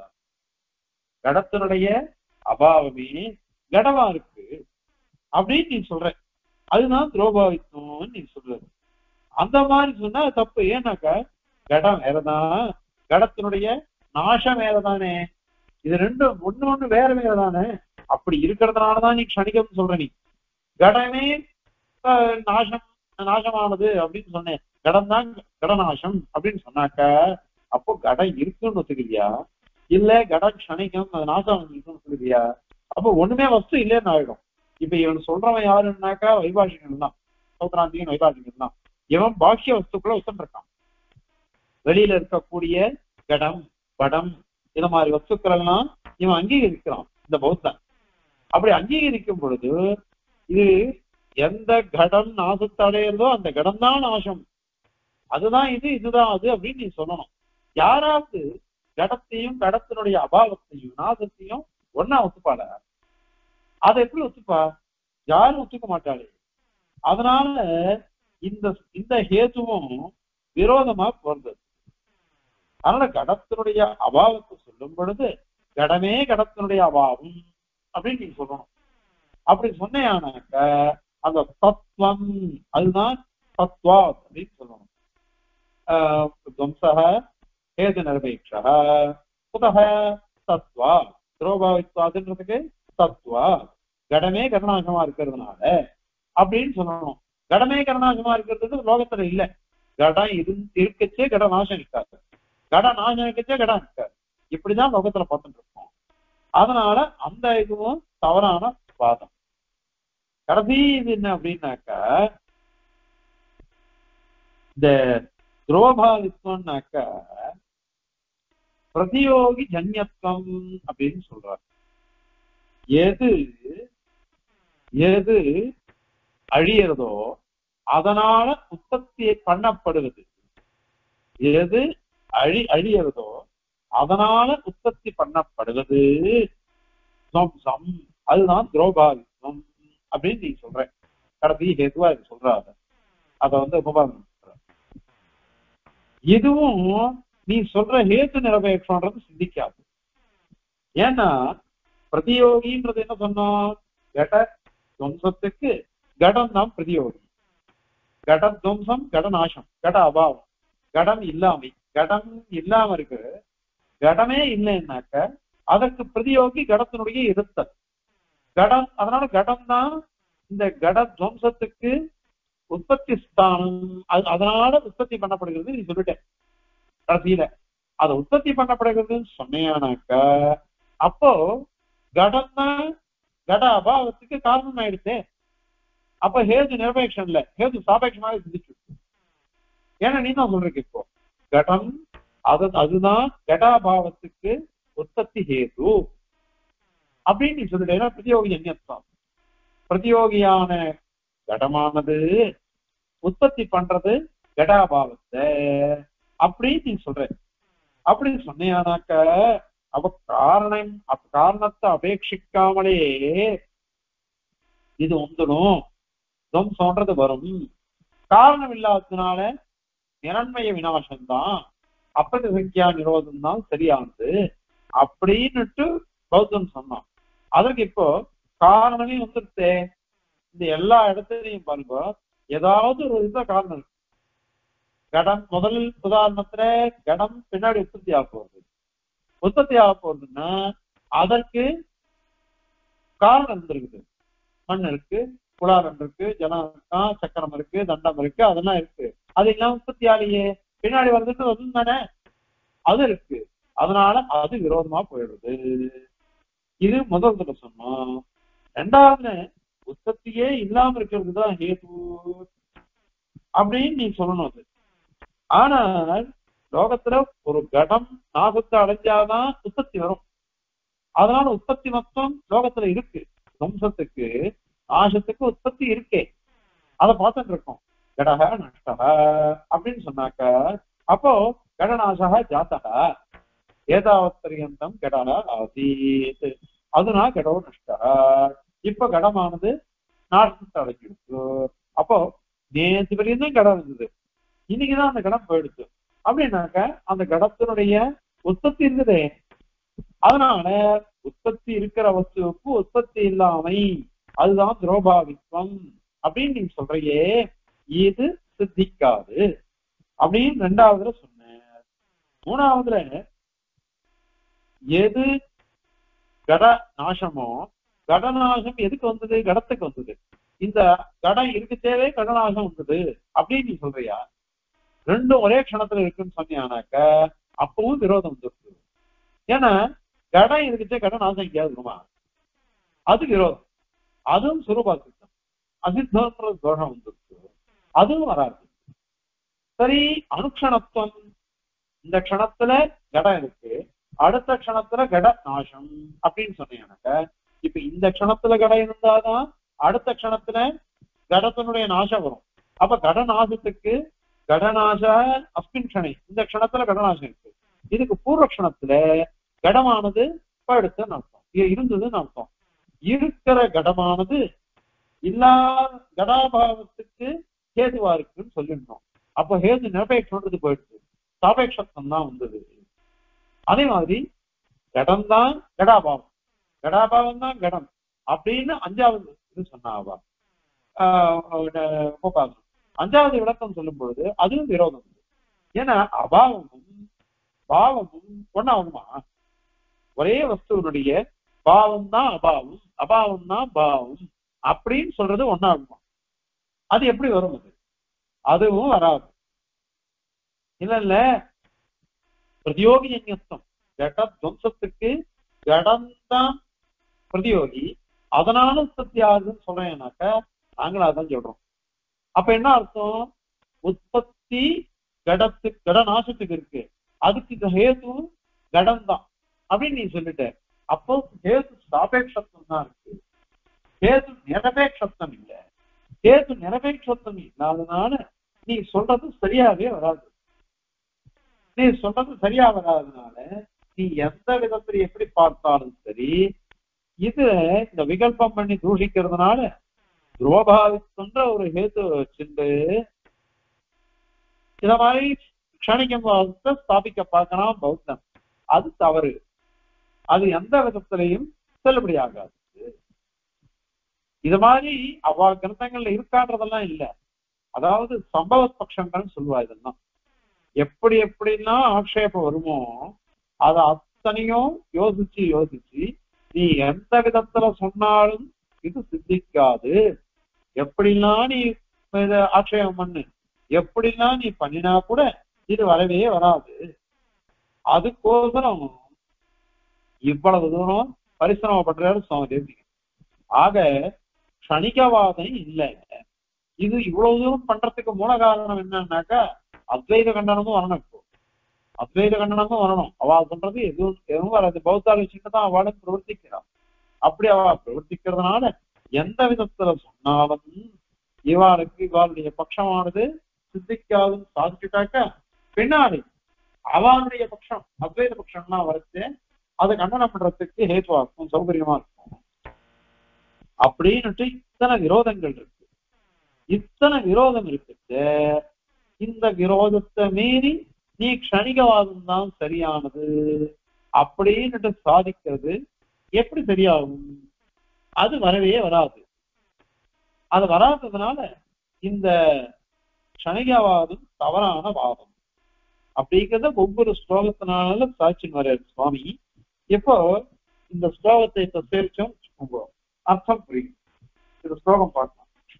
கடத்தினுடைய அபாவமே கடமா இருக்கு அப்படின்னு நீ சொல்ற, அதுதான் துரோபாவித்தம் நீ சொல்றது. அந்த மாதிரி சொன்னா தப்பு. ஏன்னாக்க கடம் வேறதான், கடத்தினுடைய நாசம் வேறதானே. இது ரெண்டும் ஒண்ணு ஒண்ணு வேற வேறதானே. அப்படி இருக்கிறதுனாலதான் நீ க்ஷணிகம் சொல்ற. நீ கடமே நாசம் நாசமானது அப்படின்னு சொன்னேன், கடம் தான் கடநாசம் அப்படின்னு சொன்னாக்க அப்போ கடம் இருக்குன்னு ஒத்துக்கிறியா? இல்ல கடம் க்ஷணிகம் அது நாசம் இருக்குன்னு சொல்லுவியா? அப்போ ஒண்ணுமே வஸ்து இல்லைன்னு ஆயிடும். இப்ப இவன் சொல்றவன் யாருன்னாக்கா வைபாஷிகன் தான், சௌத்ராந்திகன் வைபாஷிகன் தான். இவன் பாக்கிய வஸ்துக்குள்ள உட்கார்ந்துருக்கான். வெளியில இருக்கக்கூடிய கடம் படம் இந்த மாதிரி வஸ்துக்கள் எல்லாம் இவன் அங்கீகரிக்கிறான் இந்த பௌத்தன். அப்படி அங்கீகரிக்கும் பொழுது இது எந்த கடம் நாசத்தை அடையிறதோ அந்த கடம் தான் நாசம், அதுதான் இது, இதுதான் அது அப்படின்னு நீ சொல்லணும். யாராவது கடத்தையும் கடத்தினுடைய அபாவத்தையும் நாசத்தையும் ஒன்னா ஒத்துப்பாள? அதை எப்படி ஒத்துப்பா? யாரும் ஒத்துக்க மாட்டாளே. அதனால இந்த இந்த ஹேதுவும் விரோதமா போறது. அதனால கடத்தினுடைய அபாவத்தை சொல்லும் பொழுது கடமே கடத்தினுடைய அபாவம் அப்படின்னு நீங்க சொல்லணும். அப்படி சொன்னையானாக்க அந்த தத்துவம் அதுதான் தத்வா அப்படின்னு சொல்லணும். ஆஹ் துவம்சக ஹேது நிரபேட்சா புதக தத்வா துரோபாவித்வாதுன்றதுக்கு தத்வா கடமே கருணாசமா இருக்கிறதுனால அப்படின்னு சொல்லணும். கடமே கருணாசமா இருக்கிறது லோகத்துல இல்ல. கடம் இரு இருக்கச்சே கட நாசம் இருக்காது, கட நாசம் இருக்கச்சே கடம் இருக்காது. இப்படிதான் லோகத்துல பார்த்துட்டு இருக்கோம். அதனால அந்த இதுவும் தவறான வாதம். கடைசி இது என்ன அப்படின்னாக்கா, இந்த துரோபாவித்வம்னாக்கா பிரதியோகி ஜன்யத்துவம் அப்படின்னு சொல்றாரு. எது எது அழியறதோ அதனால உற்பத்தி பண்ணப்படுவது, எது அழி அழியறதோ அதனால உற்பத்தி பண்ணப்படுவது துவம்சம், அதுதான் துரோபாவித்வம் அப்படின்னு நீ சொல்ற. கடைசி ஹேதுவா இது சொல்றாரு. அத வந்து உபபாதம். இதுவும் நீ சொல்ற ஹேத்து நிரபேட்சம்ன்றது சிந்திக்காது. ஏன்னா பிரதியோகின்றது என்ன சொன்னோம்? கட துவம்சத்துக்கு கடம் தான் பிரதியோகி. கட துவம்சம் கட நாசம், கட அபாவம், கடம் இல்லாமை. கடம் இல்லாம இருக்கு, கடமே இல்லைன்னாக்க அதற்கு பிரதியோகி கடத்தினுடைய இருத்தல் கடம். அதனால கடம் தான் இந்த கட துவம்சத்துக்கு உற்பத்தி ஸ்தானம் அது அதனால உற்பத்தி பண்ணப்படுகிறது நீ சொல்லிட்ட கடைசியில அதை உற்பத்தி பண்ணப்படுகிறதுன்னு சொன்னையானாக்கா அப்போ கடம் தான் கட அபாவத்துக்கு காரணம் ஆயிடுச்சு. அப்ப ஹேது நிரபேட்சம் இல்ல, ஹேது சாபேட்சமாக சிந்திச்சு. ஏன்னா நீ தான் சொல்றீங்க இப்போ கடம் அது அதுதான் கடாபாவத்துக்கு உற்பத்தி ஹேது அப்படின்னு நீ சொல்லிட்டேன்னா பிரதியோகி அந்நியத்தான். பிரதியோகியான கடமானது உற்பத்தி பண்றது கடாபாவத்தை அப்படின்னு நீ சொல்ற. அப்படின்னு சொன்னியானாக்க அப்ப காரணம் காரணத்தை அபேட்சிக்காமலே இது வந்துடும் துவம்சம்ன்றது வரும். காரணம் இல்லாததுனால நிரண்மய விநாசம்தான் அப்பதி சங்கியா நிரோதம் தான் சரியானது அப்படின்னுட்டு பௌத்தம் சொன்னான். அதற்கு இப்போ காரணமே வந்துருச்சே. இந்த எல்லா இடத்துலையும் பாருங்க ஏதாவது ஒரு இதுதான் காரணம் இருக்கு. கடம் முதல் உதாரணத்துல கடம் பின்னாடி உற்பத்தி ஆக போகுது. உற்பத்தி ஆக போகுதுன்னா அதற்கு காரணம் இருந்திருக்குது. மண் இருக்கு, குளாரம் இருக்கு, ஜலம் இருக்கா, சக்கரம் இருக்கு, தண்டம் இருக்கு, அதெல்லாம் இருக்கு. அது எல்லாம் உற்பத்தி ஆலையே பின்னாடி வருதுன்னு வந்து தானே அது இருக்கு. அதனால அது விரோதமா போயிடுது. இது முதல் தடவை சொன்னோம். ரெண்டாவது உற்பத்தியே இல்லாம இருக்கிறது தான் ஹேது அப்படின்னு நீ சொல்லணும். அது ஆனால் லோகத்துல ஒரு கடம் நாசத்தை அடைஞ்சாதான் உற்பத்தி வரும். அதனால உற்பத்தி மொத்தம் லோகத்துல இருக்கு. வம்சத்துக்கு நாசத்துக்கு உற்பத்தி இருக்கே, அதை பார்த்துட்டு இருக்கோம். கடக நஷ்டக அப்படின்னு சொன்னாக்க அப்போ கடநாசக ஜாத்தக ஏதாவது பரியந்தம் கடக ஆசீத் அதுனா கடோ நஷ்டக. இப்ப கடமானது நாசத்தை அடைஞ்சிருக்கு. அப்போ நேற்று வரையும் கடம் இருந்தது, இன்னைக்குதான் அந்த கடம் போயிடுச்சு அப்படின்னாக்க அந்த கடத்தினுடைய உற்பத்தி இருக்குதே. அதனால உற்பத்தி இருக்கிற வஸ்துவுக்கு உற்பத்தி இல்லாமை அதுதான் துரோபாவித்வம் அப்படின்னு நீங்க சொல்றையே, இது சித்திக்காது அப்படின்னு ரெண்டாவதுல சொன்னேன். மூணாவதுல எது கட நாசமோ கடநாசம் எதுக்கு வந்தது? கடத்துக்கு வந்தது. இந்த கடம் இருக்கு தேவை கடநாசம் வந்தது அப்படின்னு நீ சொல்றியா? ரெண்டும் ஒரே க்ஷணத்துல இருக்குன்னு சொன்னியானாக்க அப்பவும் விரோதம் வந்துருக்கு. ஏன்னா கடம் இருக்குச்சே கடன் நாசம் எங்கேயாவது இருக்குமா? அது விரோதம். அதுவும் சுரூபாசித்தம் அசித்தன்ற தோஷம் வந்துருக்கு, அதுவும் வராது. சரி, அனுக்ஷணத்துவம் இந்த க்ஷணத்துல கடம் இருக்கு, அடுத்த க்ஷணத்துல கட நாசம் அப்படின்னு சொன்னீங்கன்னாக்க இப்ப இந்த க்ஷணத்துல கடம் இருந்தாதான் அடுத்த க்ஷணத்துல கடத்தினுடைய நாசம் வரும். அப்ப கட நாசத்துக்கு கடநாச அஸ்மின் க்ஷணை இந்த க்ஷணத்துல கடநாசம் இருக்கு. இதுக்கு பூர்வ க்ஷணத்துல கடமானது எடுத்துன்னு அர்த்தம், இருந்ததுன்னு அர்த்தம். இருக்கிற கடமானது இல்லாத கடாபாவத்துக்கு ஹேதுவா இருக்குன்னு சொல்லிடணும். அப்ப ஹேது நிரபேட்சம்ன்றது போயிடுச்சு, சாபேட்சம் தான் வந்தது. அதே மாதிரி கடம் தான் கடாபாவம், கடாபாவம் தான் கடம் அப்படின்னு அஞ்சாவது இது சொன்னாவா ஆஹ் அஞ்சாவது விளக்கம் சொல்லும் பொழுது அதுவும் விரோதம். ஏன்னா அபாவமும் பாவமும் ஒன்னாகுமா? ஒரே வஸ்துவனுடைய பாவம் தான் அபாவம், அபாவம் தான் பாவம் அப்படின்னு சொல்றது ஒன்னாகுமா? அது எப்படி வரும்? அது அதுவும் வராது. இல்ல இல்ல பிரதியோகி அந்நியஸ்தம் கட துவம்சத்துக்கு கடம் தான் பிரதியோகி, அதனால உற்பத்தி ஆகுதுன்னு சொல்றேன்னாக்க நாங்களும் அதான் சொல்றோம். அப்ப என்ன அர்த்தம்? உற்பத்தி கடத்து கட நாசத்துக்கு இருக்கு, அதுக்கு ஹேது கடம் தான் அப்படின்னு நீ சொல்லிட்ட. அப்போ ஹேது சாபேட்சத்துவம் தான் இருக்கு, ஹேது நிரபேட்சத்துவம் இல்லை. ஹேது நிரபேட்சத்துவம் இல்லாதனால நீ சொல்றது சரியாவே வராது. நீ சொல்றது சரியா வராதனால நீ எந்த விதத்துல எப்படி பார்த்தாலும் சரி இது இந்த விகல்பம் பண்ணி தூஷிக்கிறதுனால துரோபாவித்துன்ற ஒரு ஹேத்து வச்சுட்டு இத மாதிரி க்ஷணிகம் ஸ்தாபிக்க பார்க்கலாம் பௌத்தம். அது தவறு, அது எந்த விதத்திலையும் செல்லுபடி ஆகாது. இது மாதிரி அவ கிரந்தங்கள்ல இருக்கான்றதெல்லாம் இல்லை. அதாவது சம்பவ பட்சங்கள் சொல்லுவா. இதெல்லாம் எப்படி எப்படின்னா ஆக்ஷேபம் வருமோ அதை அத்தனையும் யோசிச்சு யோசிச்சு நீ எந்த விதத்துல சொன்னாலும் இது சித்திக்காது. எப்படின்னா நீ இதை ஆட்சேபம் பண்ணு, எப்படிலாம் நீ பண்ணினா கூட இது வரவே வராது. அதுக்கோசரம் இவ்வளவு தூரம் பரிசிரமப்படுறாரு சுவாமி தேசிகன். ஆக க்ஷணிகவாதம் இல்லை. இது இவ்வளவு தூரம் பண்றதுக்கு மூல காரணம் என்னன்னாக்கா அத்வைத கண்டனமும் வரணும். இப்போ அத்வைத கண்டனமும் வரணும். அவ சொல்றது எதுவும் எதுவும் வராது. பௌத்தால வச்சுட்டுதான் அவளும் பிரவர்த்திக்கிறான். அப்படி அவ பிரவர்த்திக்கிறதுனால எந்த விதத்துல சொன்னாலும் இவாளுக்கு இவாளுடைய பட்சமானது சித்திக்காதுன்னு சாதிச்சுட்டாக்க பின்னாடி அவனுடைய பட்சம் அத்வைத பட்சம்னா வரைச்சு அதை கண்டனம் பண்றதுக்கு ஹேத்துவா இருக்கும், சௌகரியமா இருக்கும். அப்படின்னுட்டு இத்தனை விரோதங்கள் இருக்கு. இத்தனை விரோதம் இருக்குது. இந்த விரோதத்தை மீறி நீ க்ஷணிகவாதம் தான் சரியானது அப்படின்னுட்டு சாதிக்கிறது எப்படி சரியாகும்? அது வரவே வராது. அது வராததுனால இந்த க்ஷணிகவாதம் தவறான வாதம் அப்படிங்கிறத ஒவ்வொரு ஸ்லோகத்தினால சாட்சின்னு வர்றாரு சுவாமி. இப்போ இந்த ஸ்லோகத்தை இப்ப சேர்ச்சோம் அர்த்தம் புரியும். இந்த ஸ்லோகம் பார்க்கலாம்.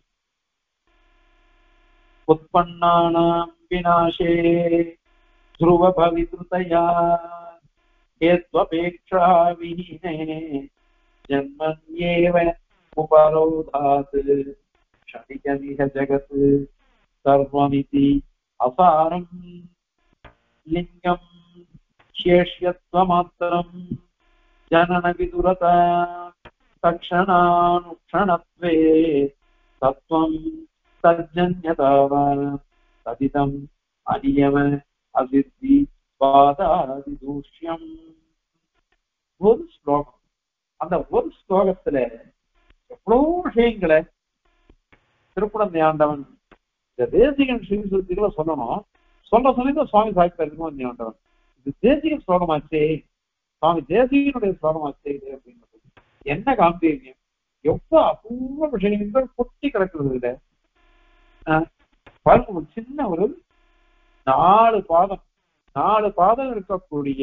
உத்பன்னானாம் விநாசே த்ருவ பவித்ருதயா ஏத்வபேக்ஷா விஹீனே ஜன்மன்யேவ உபரோதாத் க்ஷணிகமிஹ ஜகத் சர்வமிதி அசாரம் லிங்கம் சேஷ்யத்வமாத்திரம் ஜனன விதுரதா தக்ஷணானுக்ஷணத்வே தத்வம் தஜ்ஜன்யதாவா ததிதம் அநியம அசித்தி பாதாதி தூஷ்யம். ஒரு ஸ்லோகம். அந்த ஒரு ஸ்லோகத்துல எவ்வளவு விஷயங்களை திருக்குடந்தை ஆண்டவன் இந்த தேசிகன் ஸ்ரீசுத்திகளை சொல்லணும். சொல்ற சொல்லி சுவாமி சாய்ப்பார் திருக்குடந்தை ஆண்டவன். இது தேசிக ஸ்லோகமாச்சே, சுவாமி தேசிகனுடைய ஸ்லோகமாச்சே இது அப்படின்னு என்ன காம்பீரியம், எவ்வளவு அபூர்வ விஷயங்கள் கொட்டி கிடக்குறது இல்ல. பாருங்க, ஒரு சின்ன ஒரு நாலு பாதம் நாலு பாதம் இருக்கக்கூடிய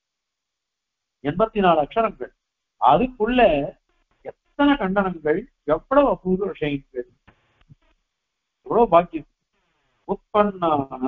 எண்பத்தி நாலு அக்ஷரங்கள், அதுக்குள்ள எத்தனை கண்டனங்கள், எவ்வளவு அபூர்வ விஷயங்கள், எவ்வளவு பாக்கியம். உற்பன்னான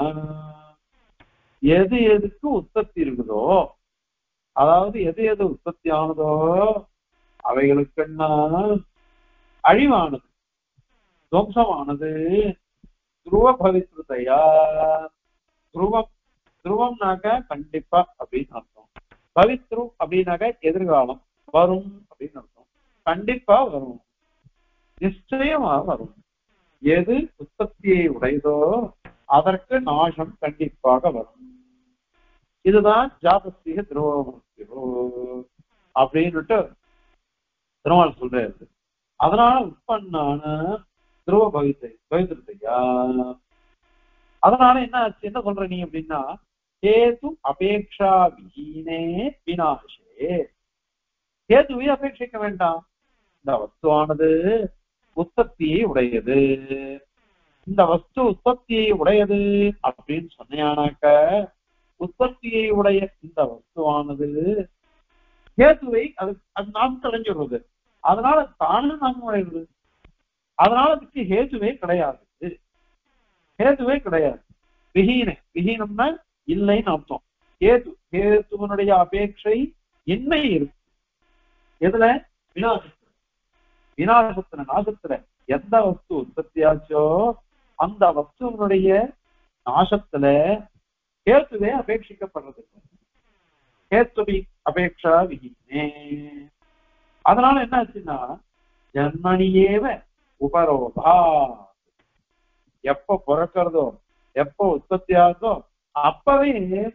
எது எதுக்கு உற்பத்தி இருக்குதோ, அதாவது எது எது உற்பத்தி ஆனதோ அவைகளுக்கெல்லாம் அழிவானது, துவம்சமானது. துருவ பவித்ருதையா, துருவம் துருவம்னாக்க கண்டிப்பா அப்படின்னு அர்த்தம். பவித்ரு அப்படின்னாக்க எதிர்காலம் வரும் அப்படின்னு அர்த்தம். கண்டிப்பா வரும், நிச்சயமா வரும். எது உற்பத்தியை உடையதோ அதற்கு நாசம் கண்டிப்பாக வரும். இதுதான் ஜாபஸ்திக துருவமூர்த்தியோ அப்படின்னுட்டு திருமால் சொல்றாரு. அதனால உற்பன்னான துருவ பவித்தை பவித்திருத்தையா. அதனால என்ன ஆச்சு, என்ன சொல்ற நீ அப்படின்னா, கேது அபேக்ஷா விஹீனே விநாசே. கேதுவை அபேட்சிக்க வேண்டாம். இந்த வஸ்துவானது உற்பத்தியை உடையது. இந்த வஸ்து உற்பத்தியை உடையது அப்படின்னு சொன்னாக்க, உற்பத்தியை உடைய இந்த வஸ்துவானது கேதுவை அது அது நாம் கலைஞ்சிடுறது. அதனால தானே நாம் உடையிடுது. அதனால அதுக்கு ஹேதுவே கிடையாது. ஹேதுவே கிடையாது. விஹீன, விஹீனம்னா இல்லைன்னு அர்த்தம். ஹேது, ஹேதுவனுடைய அபேட்சை இன்மை இருக்கு. எதுல? விநாசத்துல. விநாசத்துல, நாசத்துல எந்த வஸ்து உற்பத்தி ஆச்சோ அந்த வஸ்துவனுடைய நாசத்துல ஹேத்துவே அபேட்சிக்கப்படுறது. ஹேத்துவி அபேட்சா விஹீனே. அதனால என்ன ஆச்சுன்னா, ஜன்மணியேவ உபரோதா. எப்ப பிறக்கிறதோ எப்ப உற்பத்தி ஆகுதோ அப்பவே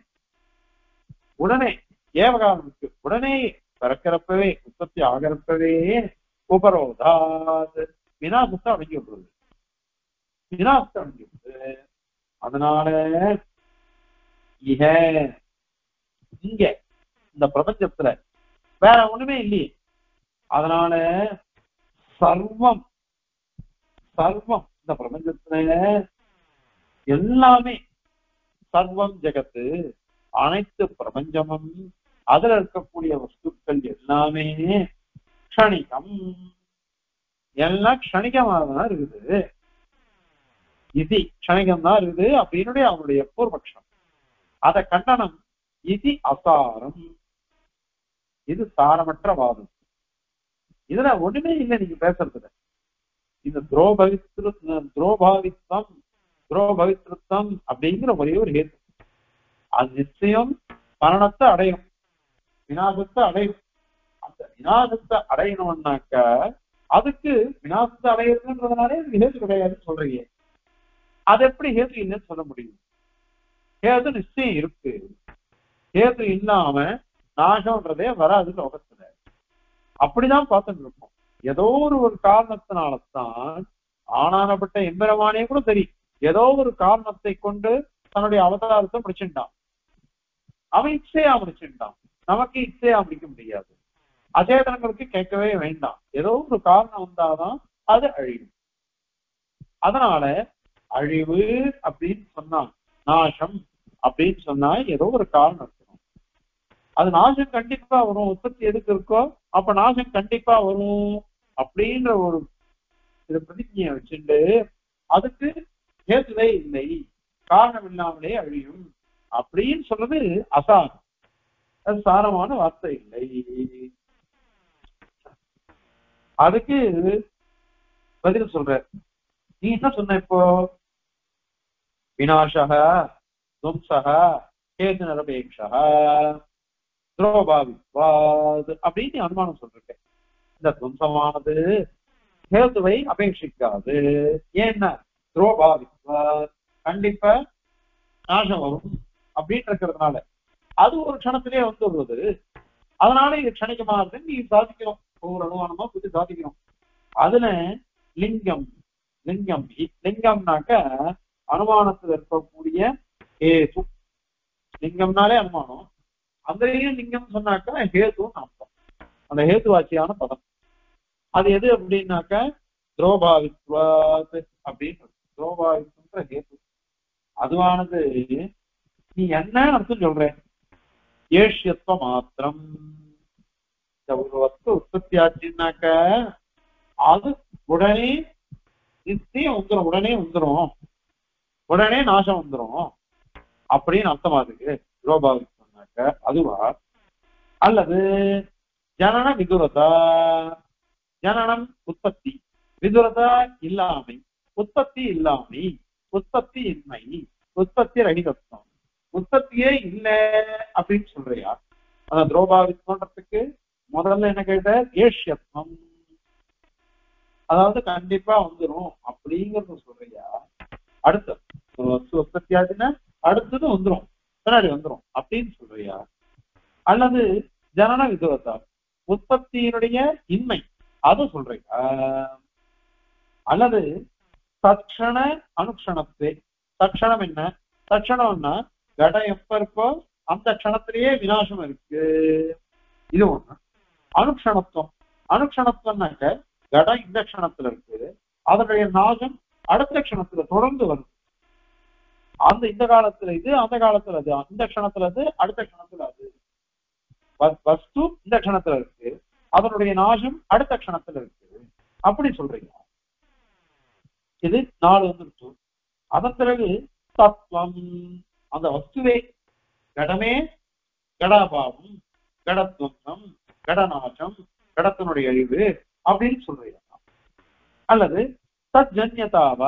உடனே ஏவகாலம் இருக்கு. உடனே பிறக்கிறப்பவே உற்பத்தி ஆகிறப்பவே உபரோதா விநாசத்தை அடங்கி விடுறது. விநாசத்தை அடங்கி விடுறது. அதனால இக இங்க இந்த பிரபஞ்சத்துல வேற ஒண்ணுமே இல்லையே. அதனால சர்வம் சர்வம் இந்த பிரபஞ்சத்துல எல்லாமே, சர்வம் ஜெகத்து அனைத்து பிரபஞ்சமும் அதுல இருக்கக்கூடிய வஸ்துக்கள் எல்லாமே க்ஷணிகம், எல்லாம் க்ஷணிகமாக தான் இருக்குது. இது க்ஷணிகம் தான் இருக்குது அப்படின்னு அவனுடைய பூர்வபக்ஷம். அத கண்டனம் இது அசாரம், இது சாரமற்ற வாதம். இதுல ஒண்ணுமே இல்லை நீங்க பேசுறதுல. இந்த துரோபவித்ரு துரோபாவித்வம் துரோபவித்ருத்தம் அப்படிங்கிற ஒரே ஒரு ஹேத்து. அது நிச்சயம் மரணத்தை அடையும், விநாசத்தை அடையும். அந்த விநாசத்தை அடையணும்னாக்க அதுக்கு விநாசத்தை அடையிறதுன்றதுனாலே ஹேத்து கிடையாதுன்னு சொல்றீங்க. அது எப்படி ஹேத்து இல்லைன்னு சொல்ல முடியும்? ஹேது நிச்சயம் இருக்கு. ஹேது இல்லாம நாசம்ன்றதே வராது லோகத்துல. அப்படிதான் பார்த்துட்டு இருக்கோம். ஏதோ ஒரு ஒரு காரணத்தினால்தான் ஆனானப்பட்ட எம்பெருமானே கூட சரி, ஏதோ ஒரு காரணத்தை கொண்டு தன்னுடைய அவதாரத்தை முடிச்சுட்டான். அவன் இச்சையா முடிச்சுட்டான். நமக்கு இச்சையா முடிக்க முடியாது. அச்சேதனங்களுக்கு கேட்கவே வேண்டாம். ஏதோ ஒரு காரணம் வந்தாதான் அது அழியும். அதனால அழிவு அப்படின்னு சொன்னா, நாசம் அப்படின்னு சொன்னா ஏதோ ஒரு காரணம் இருக்கணும். அது நாசம் கண்டிப்பா வரும். உற்பத்தி எதுக்கு இருக்கோ அப்ப நாசம் கண்டிப்பா வரும் அப்படின்ற ஒரு இத பிரதிஜையை வச்சுட்டு அதுக்கு ஹேதுவே இல்லை, காரணம் இல்லாமலே அழியும் அப்படின்னு சொல்றது அசாரம். அது சாரமான வார்த்தை இல்லை. அதுக்கு பதில் சொல்ற. நீ என்ன சொன்ன இப்போ? விநாசக துவம்சக ஹேது நிரபேட்சக துரோபாவித்வாத் அப்படின்னு அனுமானம் சொல்றேன். இந்த துவம்சமானது ஹேதுவை அபேட்சிக்காது. ஏன்னா துரோபாவித்வாத் கண்டிப்பா நாசம் வரும் அப்படின்னு இருக்கிறதுனால அது ஒரு க்ஷணத்திலே வந்து வருவது. அதனால இது க்ஷணிகமானது நீ சாதிக்கணும். ஒவ்வொரு அனுமானமா புத்தி சாதிக்கணும். அதுல லிங்கம் லிங்கம் லிங்கம்னாக்க அனுமானத்தில் இருக்கக்கூடிய ஹேது. லிங்கம்னாலே அனுமானம். அங்கேயும் லிங்கம் சொன்னாக்கா ஹேதுன்னு அர்த்தம். அந்த ஹேதுவாச்சியான பதம் அது எது அப்படின்னாக்க துரோபாவித்வாத் அப்படின்னு. துரோபாவித்வன்ற ஹேது அதுவானது நீ என்ன அர்த்தம் சொல்ற? ஏஷ்யத்துவ மாத்திரம். இந்த ஒரு வஸ்து உற்பத்தி ஆச்சுன்னாக்க அது உடனே நிச்சயம் வந்துடும், உடனே வந்துடும், உடனே நாசம் வந்துடும் அப்படின்னு அர்த்தமா இருக்கு. துரோபாவித்வம்னாக்க அதுவா? அல்லது ஜனன விதுரதா, ஜனனம் உற்பத்தி, விதுரதா இல்லாமை, உற்பத்தி இல்லாமை, உற்பத்தி இன்மை, உற்பத்தி ரகிதத்துவம், உற்பத்தியே இல்லை அப்படின்னு சொல்றியா? அந்த துரோபாவித்வன்றதுக்கு முதல்ல என்ன கேட்ட? ஏஷ்யத்துவம், அதாவது கண்டிப்பா வந்துடும் அப்படிங்கறது சொல்றியா? அடுத்த உற்பத்தி ஆச்சுன்னா அடுத்தது வந்துடும், பின்னாடி வந்துடும் அப்படின்னு சொல்றியா? அல்லது ஜனன விதுரதா உற்பத்தியினுடைய இன்மை அது சொல்றியா? அல்லது தட்சண அனுக்ஷணத்தை. தட்சணம் என்ன? தட்சணம்னா கடம் எப்ப இருக்கோ அந்த க்ஷணத்திலேயே விநாசம் இருக்கு, இது ஒண்ணு. அனுக்ஷணத்துவம், அனுக்ஷணத்துவம்னாக்க கடம் இந்த க்ஷணத்துல இருக்கு, அதனுடைய நாசம் அடுத்த க்ஷணத்துல தொடர்ந்து வருது. அந்த இந்த காலத்துல இது, அந்த காலத்துல அது, இந்த க்ஷணத்துல அது, அடுத்த க்ஷணத்துல அது. வஸ்து இந்த க்ஷணத்துல இருக்கு, அதனுடைய நாசம் அடுத்த க்ஷணத்துல இருக்கு அப்படி சொல்றீங்க. இது நாலு வந்துருச்சு. அதன் பிறகு தத்துவம், அந்த வஸ்துவே கடமே கடாபாவம், கடத்வம்சம், கடநாசம், கடத்தினுடைய அழிவு அப்படின்னு சொல்றீங்க. அல்லது தஜன்யதாவா,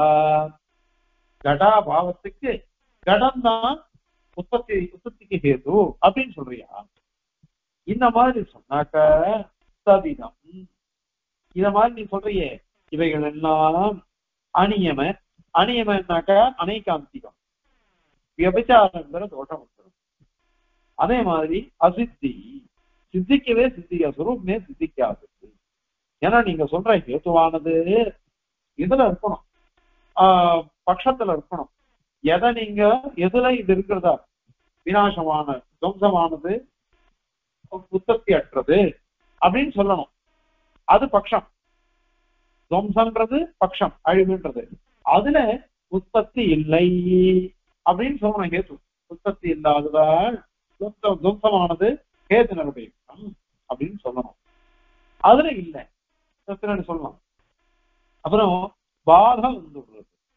கடாபாவத்துக்கு கடம் தான் உற்பத்தி உற்பத்திக்கு ஹேது அப்படின்னு சொல்றியா? இந்த மாதிரி சொன்னாக்க சதிதம். இத மாதிரி நீ சொல்றியே இவைகள் எல்லாம் அநியம. அநியமன்னாக்க அனைகாந்திகம், விபச்சாரங்கிற தோஷம் வந்துடும். அதே மாதிரி அசித்தி, சித்திக்கவே சித்திக்க சுரூபமே சித்திக்காது. ஏன்னா நீங்க சொல்ற ஹேத்துவானது இதுல இருக்கணும், ஆஹ் பட்சத்துல இருக்கணும். எதை நீங்க எதுல இது இருக்கிறதா? விநாசமான துவம்சமானது உற்பத்தி அற்றது அப்படின்னு சொல்லணும். அது பட்சம். துவம்சம்ன்றது பட்சம், அழிவுன்றது. அதுல உற்பத்தி இல்லை அப்படின்னு சொல்லணும். ஹேத்து உற்பத்தி இல்லாததால் துவம்சமானது ஹேத்து நிரபேட்சம் அப்படின்னு சொல்லணும். அதுல இல்லை சொல்லலாம். அப்புறம் பாதம் வந்துடுறது.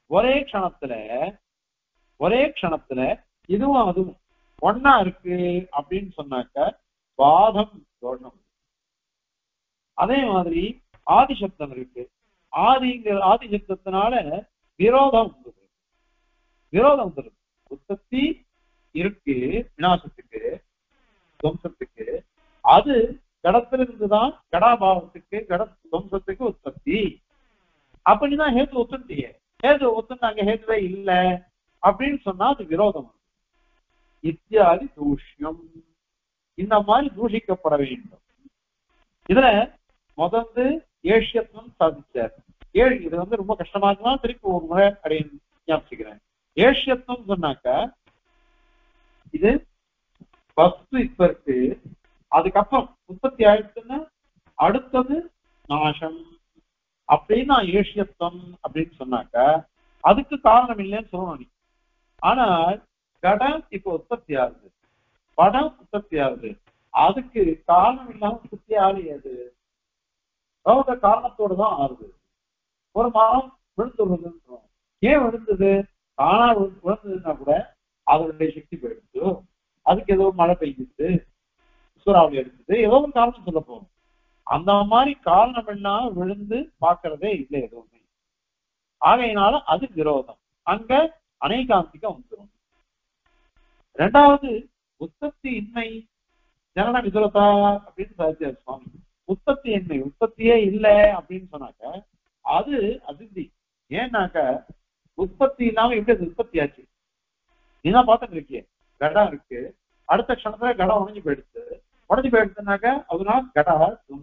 ஒரே க்ஷணத்துல ஒரே க்ஷணத்துல இதுவும் அதுவும் ஒன்னா இருக்கு அப்படின்னு சொன்னாக்க பாதம் தோஷம். அதே மாதிரி ஆதிசப்தம் இருக்கு, ஆதிங்கிற ஆதிசப்தத்தினால விரோதம் வந்தது, விரோதம் வந்துருது. உற்பத்தி இருக்கு விநாசத்துக்கு துவம்சத்துக்கு, அது கடத்திலிருந்துதான் கடாபாவத்துக்கு கட துவம்சத்துக்கு உற்பத்தி. அப்படிதான் ஹேது ஒத்துட்டியே, ஹேது ஒத்துன்னு அங்க ஹேதுவே இல்லை அப்படின்னு சொன்னா அது விரோதம். இத்தியாதி தூஷ்யம், இந்த மாதிரி தூஷிக்கப்பட வேண்டும். இதுல முதல்ந்து ஏஷியத்துவம் சாதிச்சார். ஏழு இது வந்து ரொம்ப கஷ்டமா இருந்தா திருப்பி ஒரு முறை அப்படின்னு ஞாபகிக்கிறேன். ஏஷியத்துவம் சொன்னாக்க இது வஸ்து இப்ப இருக்கு, அதுக்கப்புறம் உற்பத்தி ஆயிடுச்சுன்னா அடுத்தது நாசம் அப்படின்னா ஏஷியத்துவம் அப்படின்னு சொன்னாக்க அதுக்கு காரணம் இல்லைன்னு சொல்லணும் நீ. ஆனால் கடம் இப்ப உற்பத்தி ஆகுது, படம் உற்பத்தி ஆகுது, அதுக்கு காரணம் இல்லாம உற்பத்தி ஆகியது அதாவது காரணத்தோடு தான் ஆகுது. ஒரு மரம் விழுந்துள்ளதுன்னு ஏன் விழுந்தது, தானா விழுந்ததுன்னா கூட அதனுடைய சக்தி போயிடுச்சு, அதுக்கு ஏதோ மழை பெய்யுது, சூறாவளி எடுக்குது, ஏதோ ஒரு காரணம் சொல்ல போகும். அந்த மாதிரி காரணம் எல்லாம் விழுந்து பார்க்கறதே இல்லை எதுவுமே. ஆகையினால அது விரோதம், அங்க அநேகாந்திகம் வந்துடும். ரெண்டாவது உற்பத்தி இன்மை ஜனன விதுரதா அப்படின்னு சாதிச்சார் சுவாமி. உற்பத்தி இன்மை, உற்பத்தியே இல்லை அப்படின்னு சொன்னாக்க அது அதிர்தி. ஏன்னாக்க உற்பத்தி இல்லாம எப்படி அது உற்பத்தி ஆச்சு? நீதான் பார்த்துட்டு இருக்கிய, கடம் இருக்கு, அடுத்த க்ஷணத்துல கடம் உடஞ்சு போயிடுச்சு, உடஞ்சு போயிடுச்சுனாக்க அதனால கடா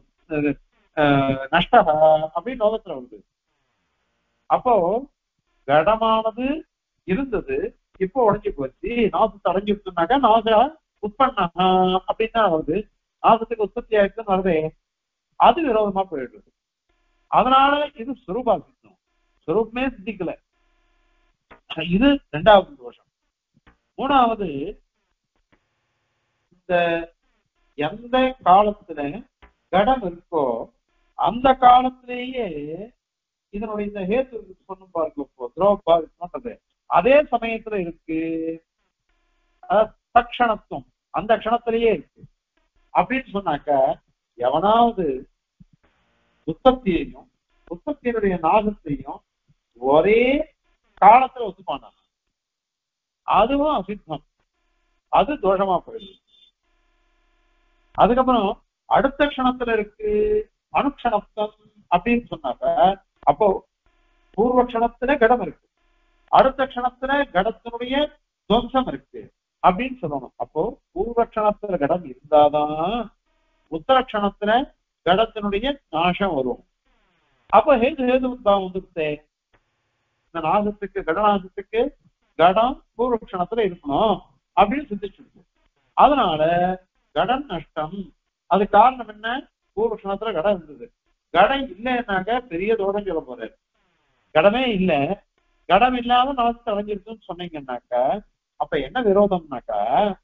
நஷ்ட அப்படின்னு லோகத்துல வருது. அப்போ கடமானது இருந்தது, இப்போ உடஞ்சி போச்சு, நாசத்தை அடைஞ்சிருச்சுனாக்கா நாச உற்பத்தி அப்படின்னு தான் வருது, நாசத்துக்கு உற்பத்தி ஆயிடுச்சுன்னு வருதே, அது விரோதமா போயிடுது. அதனால இது சுரூபா சித்தம், சுரூபமே சித்திக்கல. இது ரெண்டாவது தோஷம். மூணாவது, இந்த எந்த காலத்துல கடம் இருக்கோ அந்த காலத்திலேயே இதனுடைய இந்த ஹேத்து சொன்ன பார்க்க துரோபாது அதே சமயத்துல இருக்கு, தக்ஷணத்துவம் அந்த க்ஷணத்திலேயே இருக்கு அப்படின்னு சொன்னாக்க எவனாவது உற்பத்தியையும் உற்பத்தியினுடைய நாசத்தையும் ஒரே காலத்துல ஒத்துப்பான அதுவும் அசித்தம், அது தோஷமா போயிடுது. அதுக்கப்புறம் அடுத்த க்ஷணத்துல இருக்கு அனுக்ஷணத்துவம் அப்படின்னு சொன்னாக்க அப்போ பூர்வ க்ஷணத்துல கடம் இருக்கு, அடுத்த க்ஷணத்துல கடத்தினுடைய துவம்சம் இருக்கு அப்படின்னு சொல்லணும். அப்போ பூர்வ க்ஷணத்துல கடம் இருந்தாதான் உத்தர க்ஷணத்துல கடத்தினுடைய நாசம் வரும். அப்போ ஹேது ஹேது தான் வந்துருத்தே, இந்த நாசத்துக்கு கடநாசத்துக்கு கடம் பூர்வ க்ஷணத்துல இருக்கணும் அப்படின்னு சிந்திச்சிருக்கு. அதனால கடன் நஷ்டம். அது காரணம் என்ன, பூர்வ க்ஷணத்துல கடம் இருந்தது, கடம் இல்லைன்னாக்க பெரிய தோஷம் சொல்ல போறாரு. கடமே இல்லை, கடம் இல்லாம நாசத்தை அடைஞ்சிருக்குன்னு சொன்னீங்கன்னாக்க அப்ப என்ன விரோதம்னாக்கா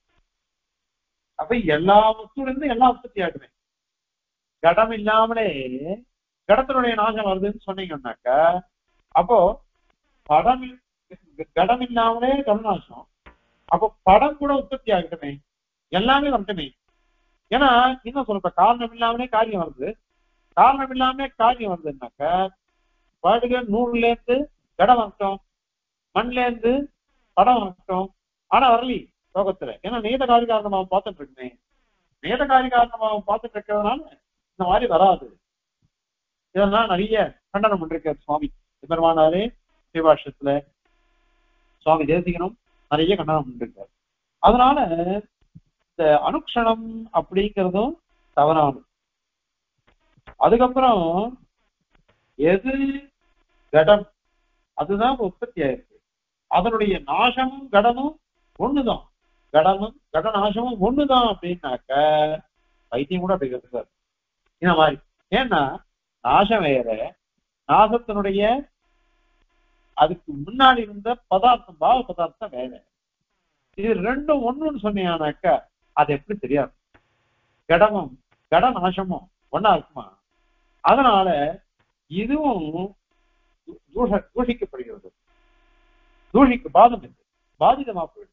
அப்ப எல்லா வஸ்துல இருந்து எல்லா உற்பத்தி ஆகுமே, கடம் இல்லாமலே கடத்தினுடைய நாசம் வருதுன்னு சொன்னீங்கன்னாக்க அப்போ படம் கடம் இல்லாமலே கடநாசம், அப்போ படம் கூட உற்பத்தி ஆகட்டுமே, எல்லாமே வரட்டுமே. ஏன்னா இன்னும் சொல்ற காரணம் இல்லாமலே காரியம் வருது, காரணம் இல்லாம காரியம் வருதுன்னாக்க பாடுக நூறுல இருந்து கடம் வரட்டும், மண்ல இருந்து படம் வரட்டும், ஆனா வரலி லோகத்துல. ஏன்னா நேத காரி காரணமாவும் பார்த்துட்டு இருக்குமே, நேத காரி காரணமாவும் பார்த்துட்டு இருக்கிறதுனால இந்த மாதிரி வராது. இதெல்லாம் நிறைய கண்டனம் பண்ணிருக்காரு சுவாமி பெருமானாரே சிவாஷத்துல, சுவாமி தேசிகனும் நிறைய கண்டனம் பண்ணிருக்காரு. அதனால இந்த அனுக்ஷணம் அப்படிங்கிறதும் தவறானது. அதுக்கப்புறம் எது கடம் அதுதான் உற்பத்தி ஆயிருக்கு, அதனுடைய நாசமும் கடமும் ஒண்ணுதான், கடமும் கட நாசமும் ஒண்ணுதான் அப்படின்னாக்க வைத்தியம் கூட அப்படி கருதுறாரு இந்த மாதிரி. ஏன்னா நாசம் வேற, நாசத்தினுடைய அதுக்கு முன்னாடி இருந்த பதார்த்தம் பாவ பதார்த்தம் வேற, இது ரெண்டும் ஒண்ணுன்னு சொன்னீங்கன்னாக்க அது எப்படி தெரியாது, கடமும் கட நாசமும் ஒன்னா இருக்குமா? அதனால இதுவும் தூஷ தூஷிக்கப்படுகிறது. தூஷிக்கு பாதம் இல்லை, பாதிதமா போயிடுச்சு.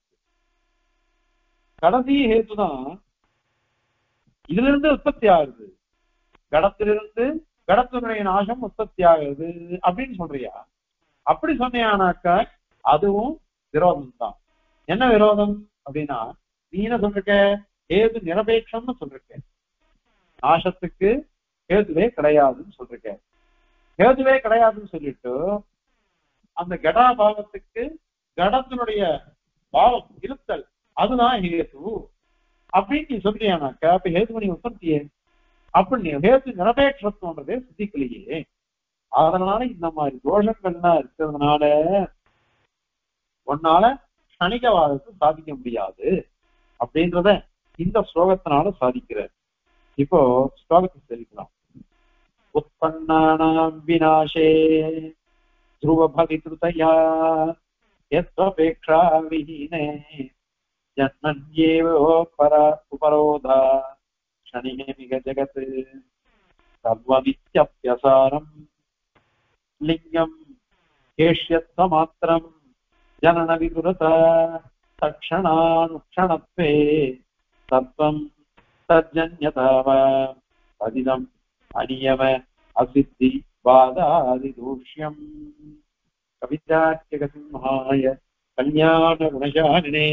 கடைசி ஹேத்து தான் இதுல இருந்து உற்பத்தி ஆகுது, கடத்திலிருந்து கடத்தினுடைய நாசம் உற்பத்தி ஆகுது அப்படின்னு சொல்றியா? அப்படி சொன்னியானாக்கா அதுவும் விரோதம் தான். என்ன விரோதம் அப்படின்னா, நீ என்ன சொல்லிருக்க, ஏது நிரபேட்சம்னு சொல்லிருக்க, நாசத்துக்கு ஹேதுவே கிடையாதுன்னு சொல்லிருக்க. ஹேதுவே கிடையாதுன்னு சொல்லிட்டு அந்த கடாபாவத்துக்கு கடத்தினுடைய பாவம் இருத்தல் அதுதான் ஹேது அப்படின்னு நீ சொல்றியானாக்கா அப்ப ஹேது நீ உற்பத்தியே அப்படி ஹேது நிரபேட்சத்துவன்றதே சித்திக்கலையே. அதனால இந்த மாதிரி தோஷங்கள்லாம் இருக்கிறதுனால உன்னால கணிகவாதத்தை சாதிக்க முடியாது அப்படின்றத இந்த ஸ்லோகத்தினால சாதிக்கிற. இப்போ ஸ்லோகத்தை தெரிவிக்கலாம். உற்பன்னானாம் விநாசே த்ருவபவித்ருதயா யத்வபேக்ஷா விஹீனே ஜன்மன்யேவ பர உபரோதா க்ஷணிகேமிக ஜகத் சர்வமித்யப்யசாரம் லிங்கம் கேஷ்யத்வமாத்திரம் ஜனன விகுருத தக்ஷணானுக்ஷணத்வே தத்வம் தஜ்ஜன்யதாவ பதிதம் அநியம அசித்தி வாதாதிதூஷ்யம். கவிதார்க்கிகசிம்ஹாய கல்யாண குணசாலினே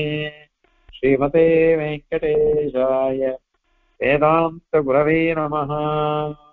ஸ்ரீமதே வெங்கடேஷாய வேதாந்த குரவே நமஹ.